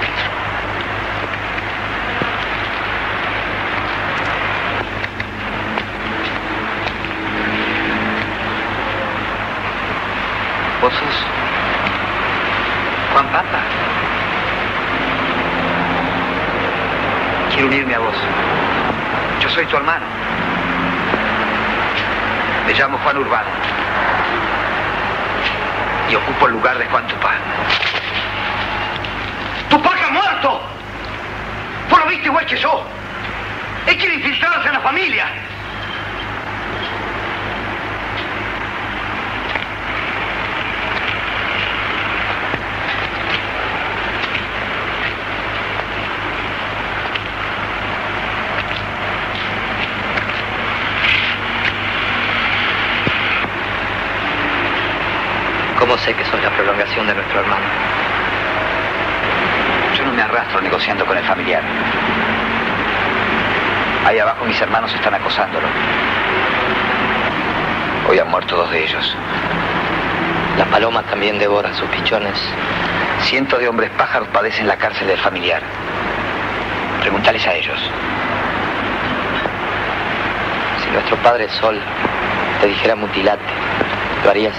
¿Vos sos Juan Pampa? Quiero unirme a vos. Yo soy tu hermano. Me llamo Juan Urbano. Y ocupo el lugar de Juan Tupac. ¡Tupac ha muerto! Vos lo viste igual que yo. Él quiere infiltrarse en la familia. ¿Cómo sé que sos la prolongación de nuestro hermano? Yo no me arrastro negociando con el familiar. Ahí abajo mis hermanos están acosándolo. Hoy han muerto dos de ellos. La paloma también devora sus pichones. Cientos de hombres pájaros padecen la cárcel del familiar. Pregúntales a ellos. Si nuestro padre Sol te dijera mutilate, ¿lo harías?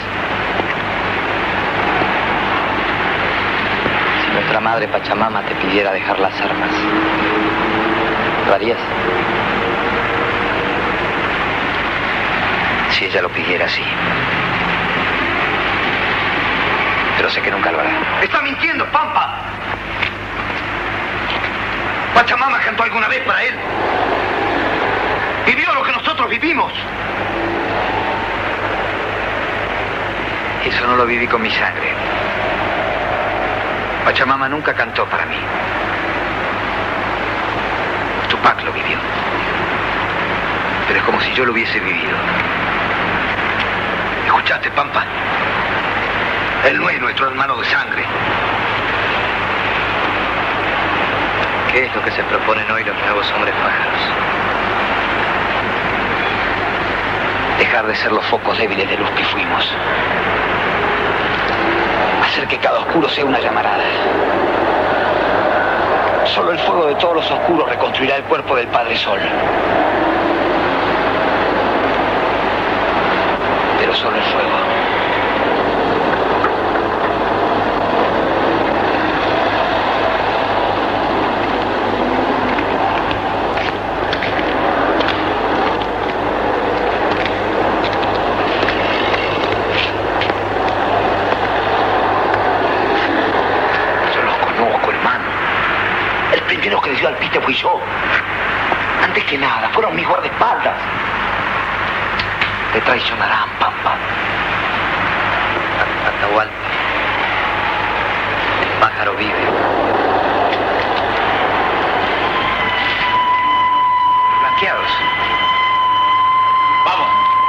Si nuestra madre Pachamama te pidiera dejar las armas, ¿lo harías? Si ella lo pidiera, sí. Pero sé que nunca lo hará. ¡Está mintiendo, Pampa! Pachamama cantó alguna vez para él. Vivió lo que nosotros vivimos. Eso no lo viví con mi sangre. Pachamama nunca cantó para mí. Tupac lo vivió. Pero es como si yo lo hubiese vivido. ¿Escuchaste, Pampa? Él no es nuestro hermano de sangre. ¿Qué es lo que se proponen hoy los nuevos hombres pájaros? Dejar de ser los focos débiles de luz que fuimos. Hacer que cada oscuro sea una llamarada. Solo el fuego de todos los oscuros reconstruirá el cuerpo del Padre Sol. Pero solo el fuego. Al piste fui yo. Antes que nada, fueron mis guardaespaldas. Te traicionarán, Pampa. Atahualpa. El pájaro vive. Blanqueados. Vamos.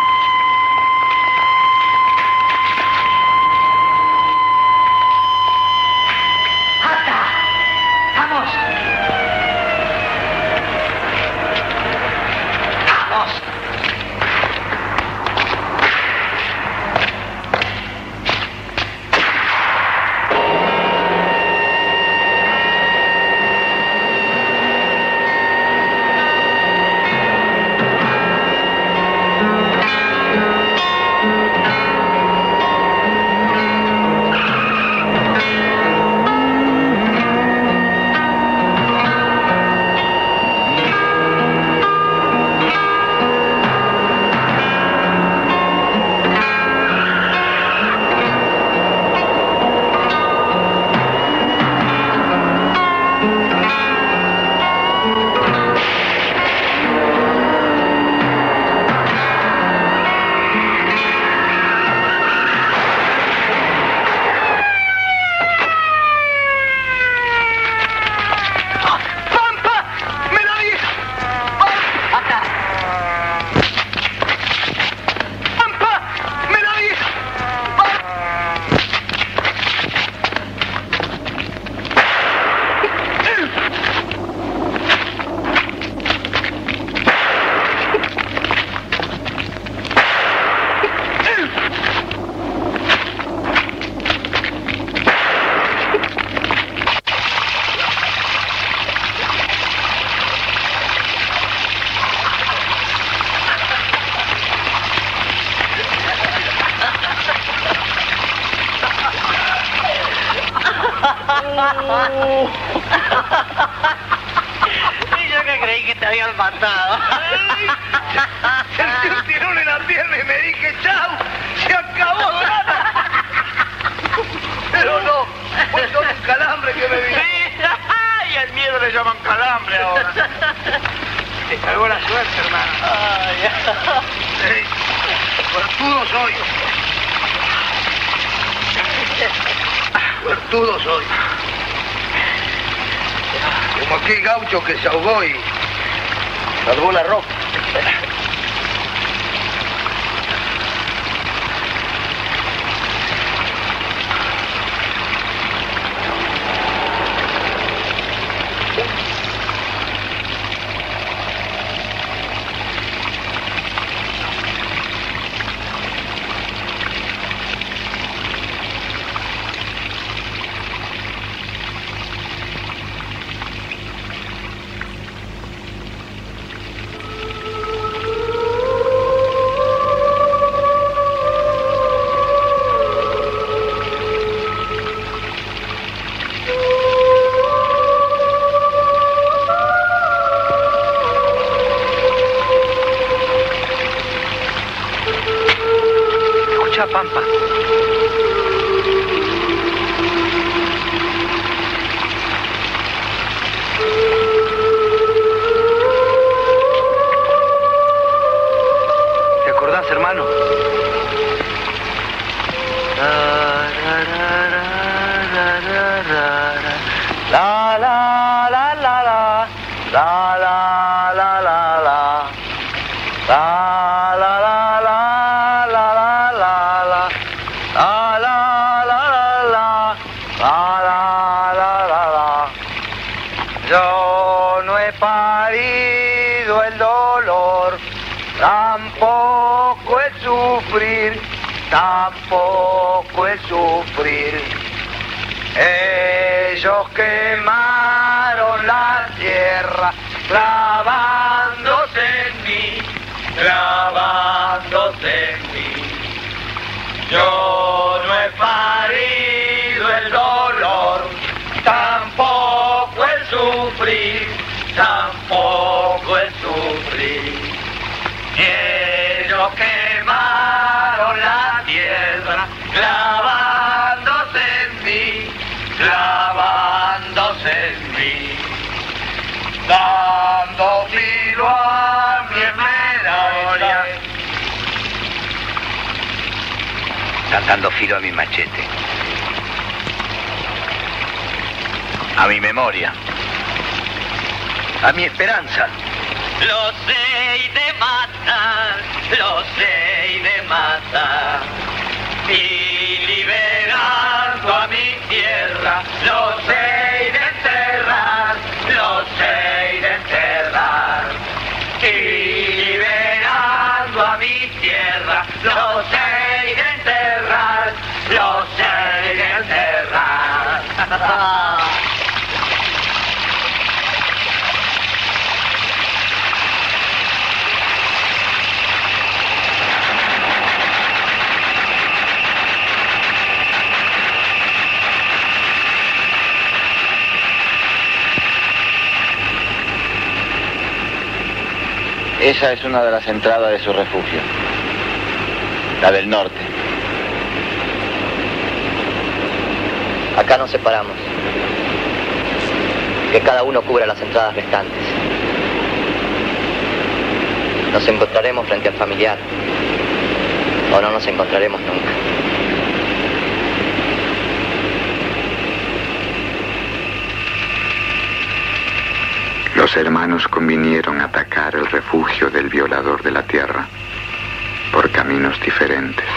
Y yo que creí que te habían matado. Sentí un tirón en la pierna y me dije, chau, se acabó nada. Pero no, fue todo un calambre que me dio. Y al miedo le llaman calambre ahora. Te cagó la suerte, hermano. Ay, hey, suertudo soy. Suertudo soy. Como aquel gaucho que se ahogó y salvó la ropa. La la la la la. La la la la la. La la la la la la la la. La la la la la. La la la la la. Yo no he parido el dolor, tampoco el sufrir, tampoco el sufrir. Ellos quemaron la tierra, clavándose en mí, clavándose en mí. Yo no he parido el dolor, tampoco el sufrir, tampoco el sufrir. Ellos quemaron la tierra, clavándose en mí, clavándose en mí, dando filo a mi memoria. Dando filo a mi machete. A mi memoria. A mi esperanza. Lo sé y de matar, lo sé y de matar. Y liberando a mi tierra, lo sé y de enterrar, lo sé y de enterrar. Y liberando a mi tierra, lo sé y de enterrar, lo sé y de enterrar. Esa es una de las entradas de su refugio, la del norte. Acá nos separamos. Que cada uno cubra las entradas restantes. Nos encontraremos frente al familiar, o no nos encontraremos nunca. Los hermanos convinieron atacar el refugio del violador de la tierra por caminos diferentes.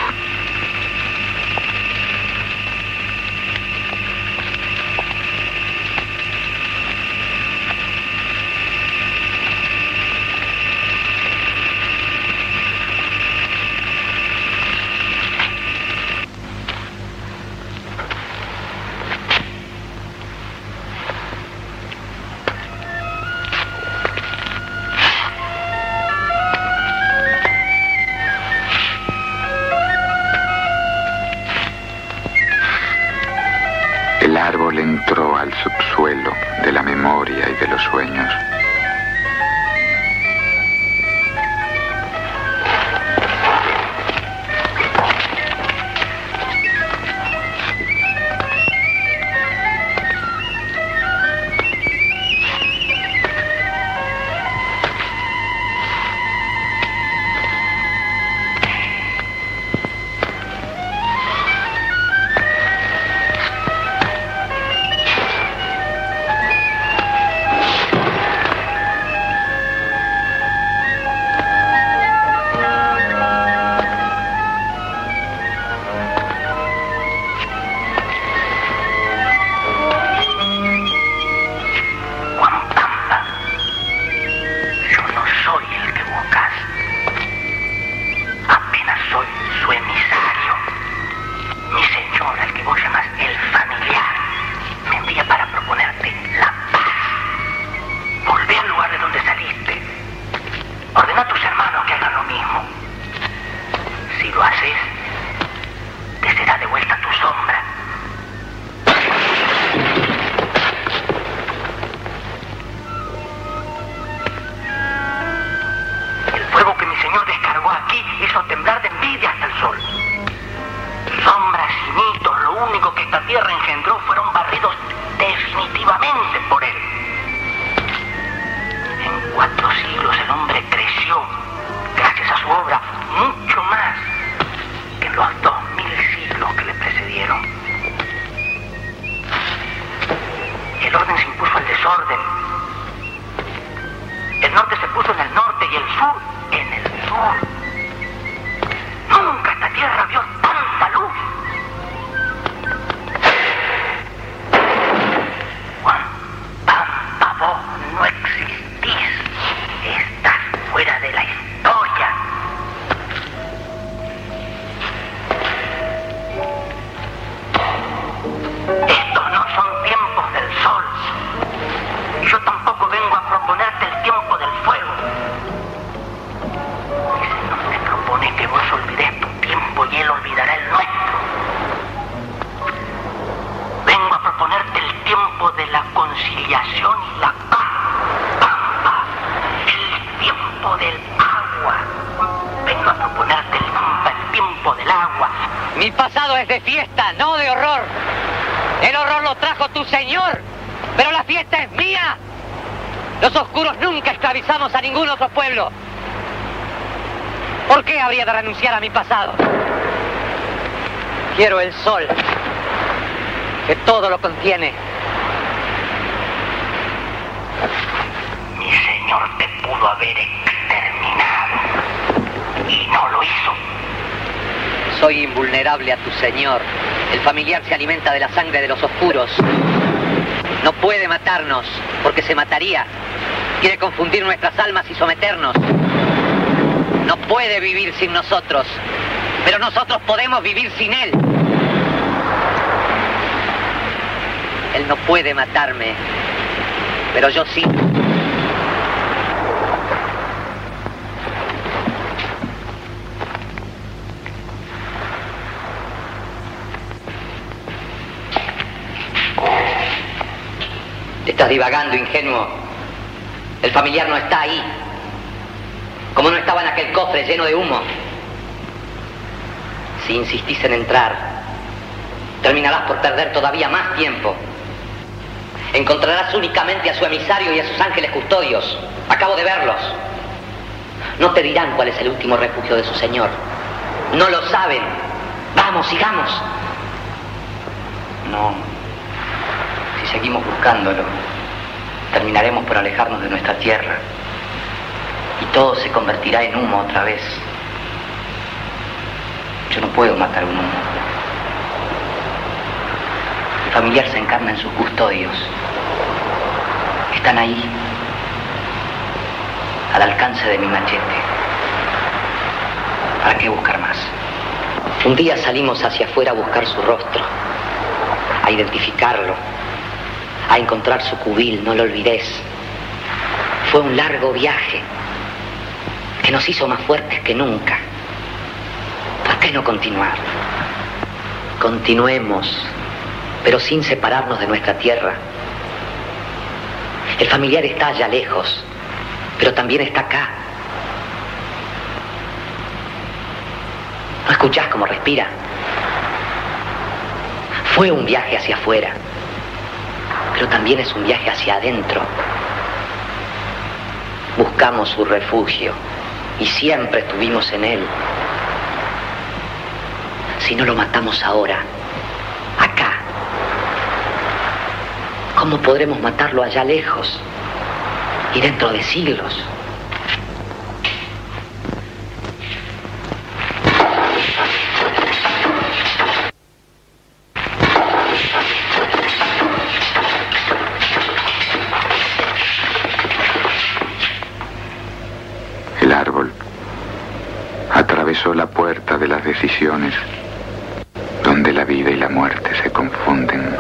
El árbol entró al subsuelo de la memoria y de los sueños. sur, en el sur. Nunca esta tierra vio tanta luz. Juan Pampa, vos no existís. Estás fuera de la historia. Estos no son tiempos del sol. Y yo tampoco vengo a proponerte el tiempo del fuego. El Señor te propone que vos olvides tu tiempo y Él olvidará el nuestro. Vengo a proponerte el tiempo de la conciliación y la paz. Pampa, el tiempo del agua. Vengo a proponerte el Pampa, el tiempo del agua. Mi pasado es de fiesta, no de horror. El horror lo trajo tu señor, pero la fiesta es mía. Los oscuros nunca esclavizamos a ningún otro pueblo. ¿Por qué habría de renunciar a mi pasado? Quiero el sol, que todo lo contiene. Mi señor te pudo haber exterminado y no lo hizo. Soy invulnerable a tu señor. El familiar se alimenta de la sangre de los oscuros. No puede matarnos, porque se mataría. Quiere confundir nuestras almas y someternos. No puede vivir sin nosotros, pero nosotros podemos vivir sin él. Él no puede matarme, pero yo sí. Estás divagando, ingenuo. El familiar no está ahí. Como no estaba en aquel cofre lleno de humo. Si insistís en entrar, terminarás por perder todavía más tiempo. Encontrarás únicamente a su emisario y a sus ángeles custodios. Acabo de verlos. No te dirán cuál es el último refugio de su señor. No lo saben. Vamos, sigamos. No. Si seguimos buscándolo, terminaremos por alejarnos de nuestra tierra. Y todo se convertirá en humo otra vez. Yo no puedo matar un humo. El familiar se encarna en sus custodios. Están ahí, al alcance de mi machete. ¿Para qué buscar más? Un día salimos hacia afuera a buscar su rostro, a identificarlo, a encontrar su cubil, no lo olvides. Fue un largo viaje que nos hizo más fuertes que nunca. ¿Por qué no continuar? Continuemos, pero sin separarnos de nuestra tierra. El familiar está allá lejos, pero también está acá. ¿No escuchás cómo respira? Fue un viaje hacia afuera, pero también es un viaje hacia adentro. Buscamos su refugio y siempre estuvimos en él. Si no lo matamos ahora, acá, ¿cómo podremos matarlo allá lejos y dentro de siglos? El árbol atravesó la puerta de las decisiones, donde la vida y la muerte se confunden.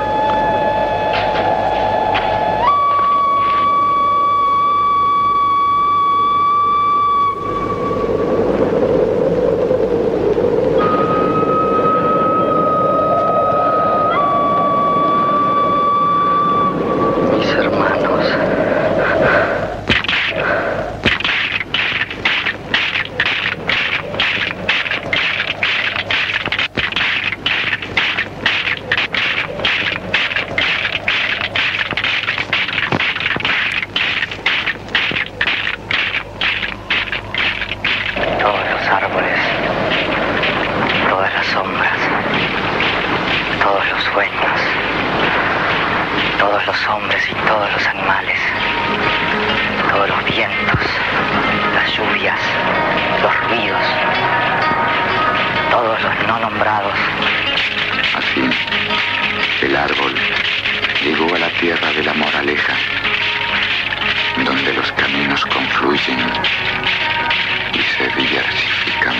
Todos los hombres y todos los animales Todos los vientos, las lluvias, los ruidos, todos los no nombrados. Así, el árbol llegó a la tierra de la moraleja, donde los caminos confluyen y se diversifican.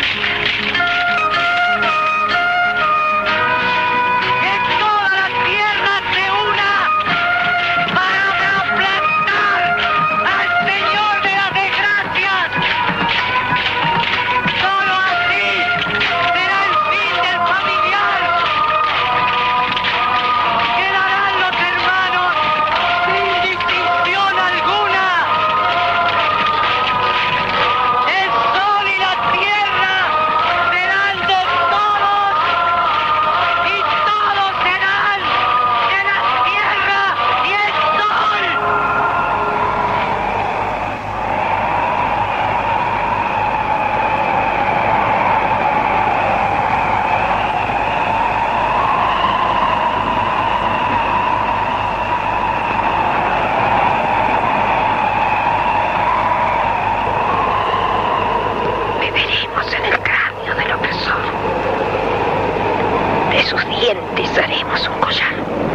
Haremos un collar.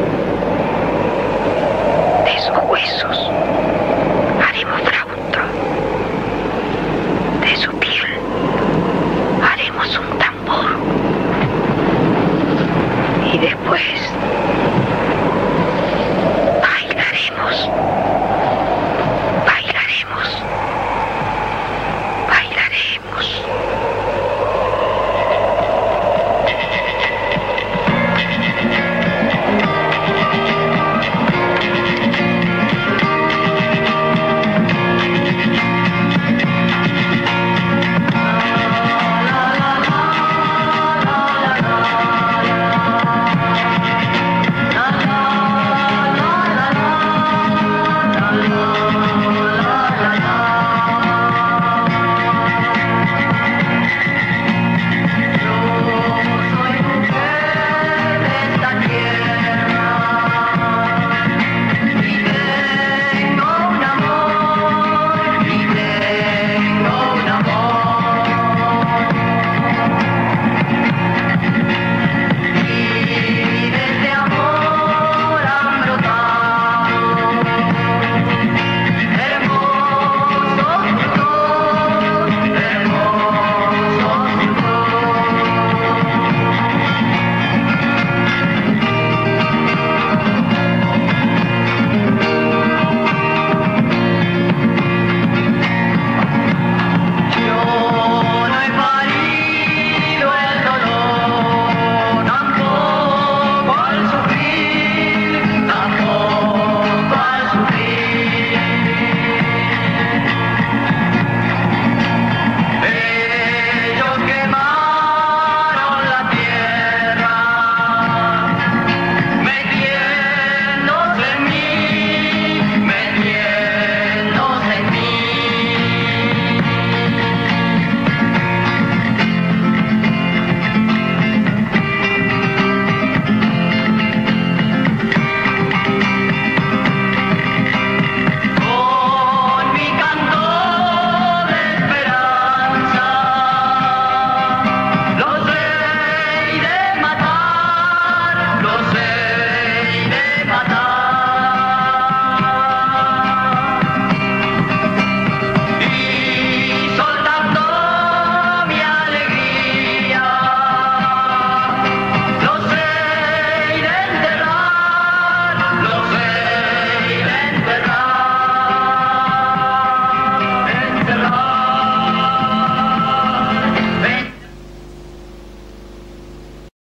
De sus huesos haremos flauta. De su piel haremos un tambor. Y después bailaremos.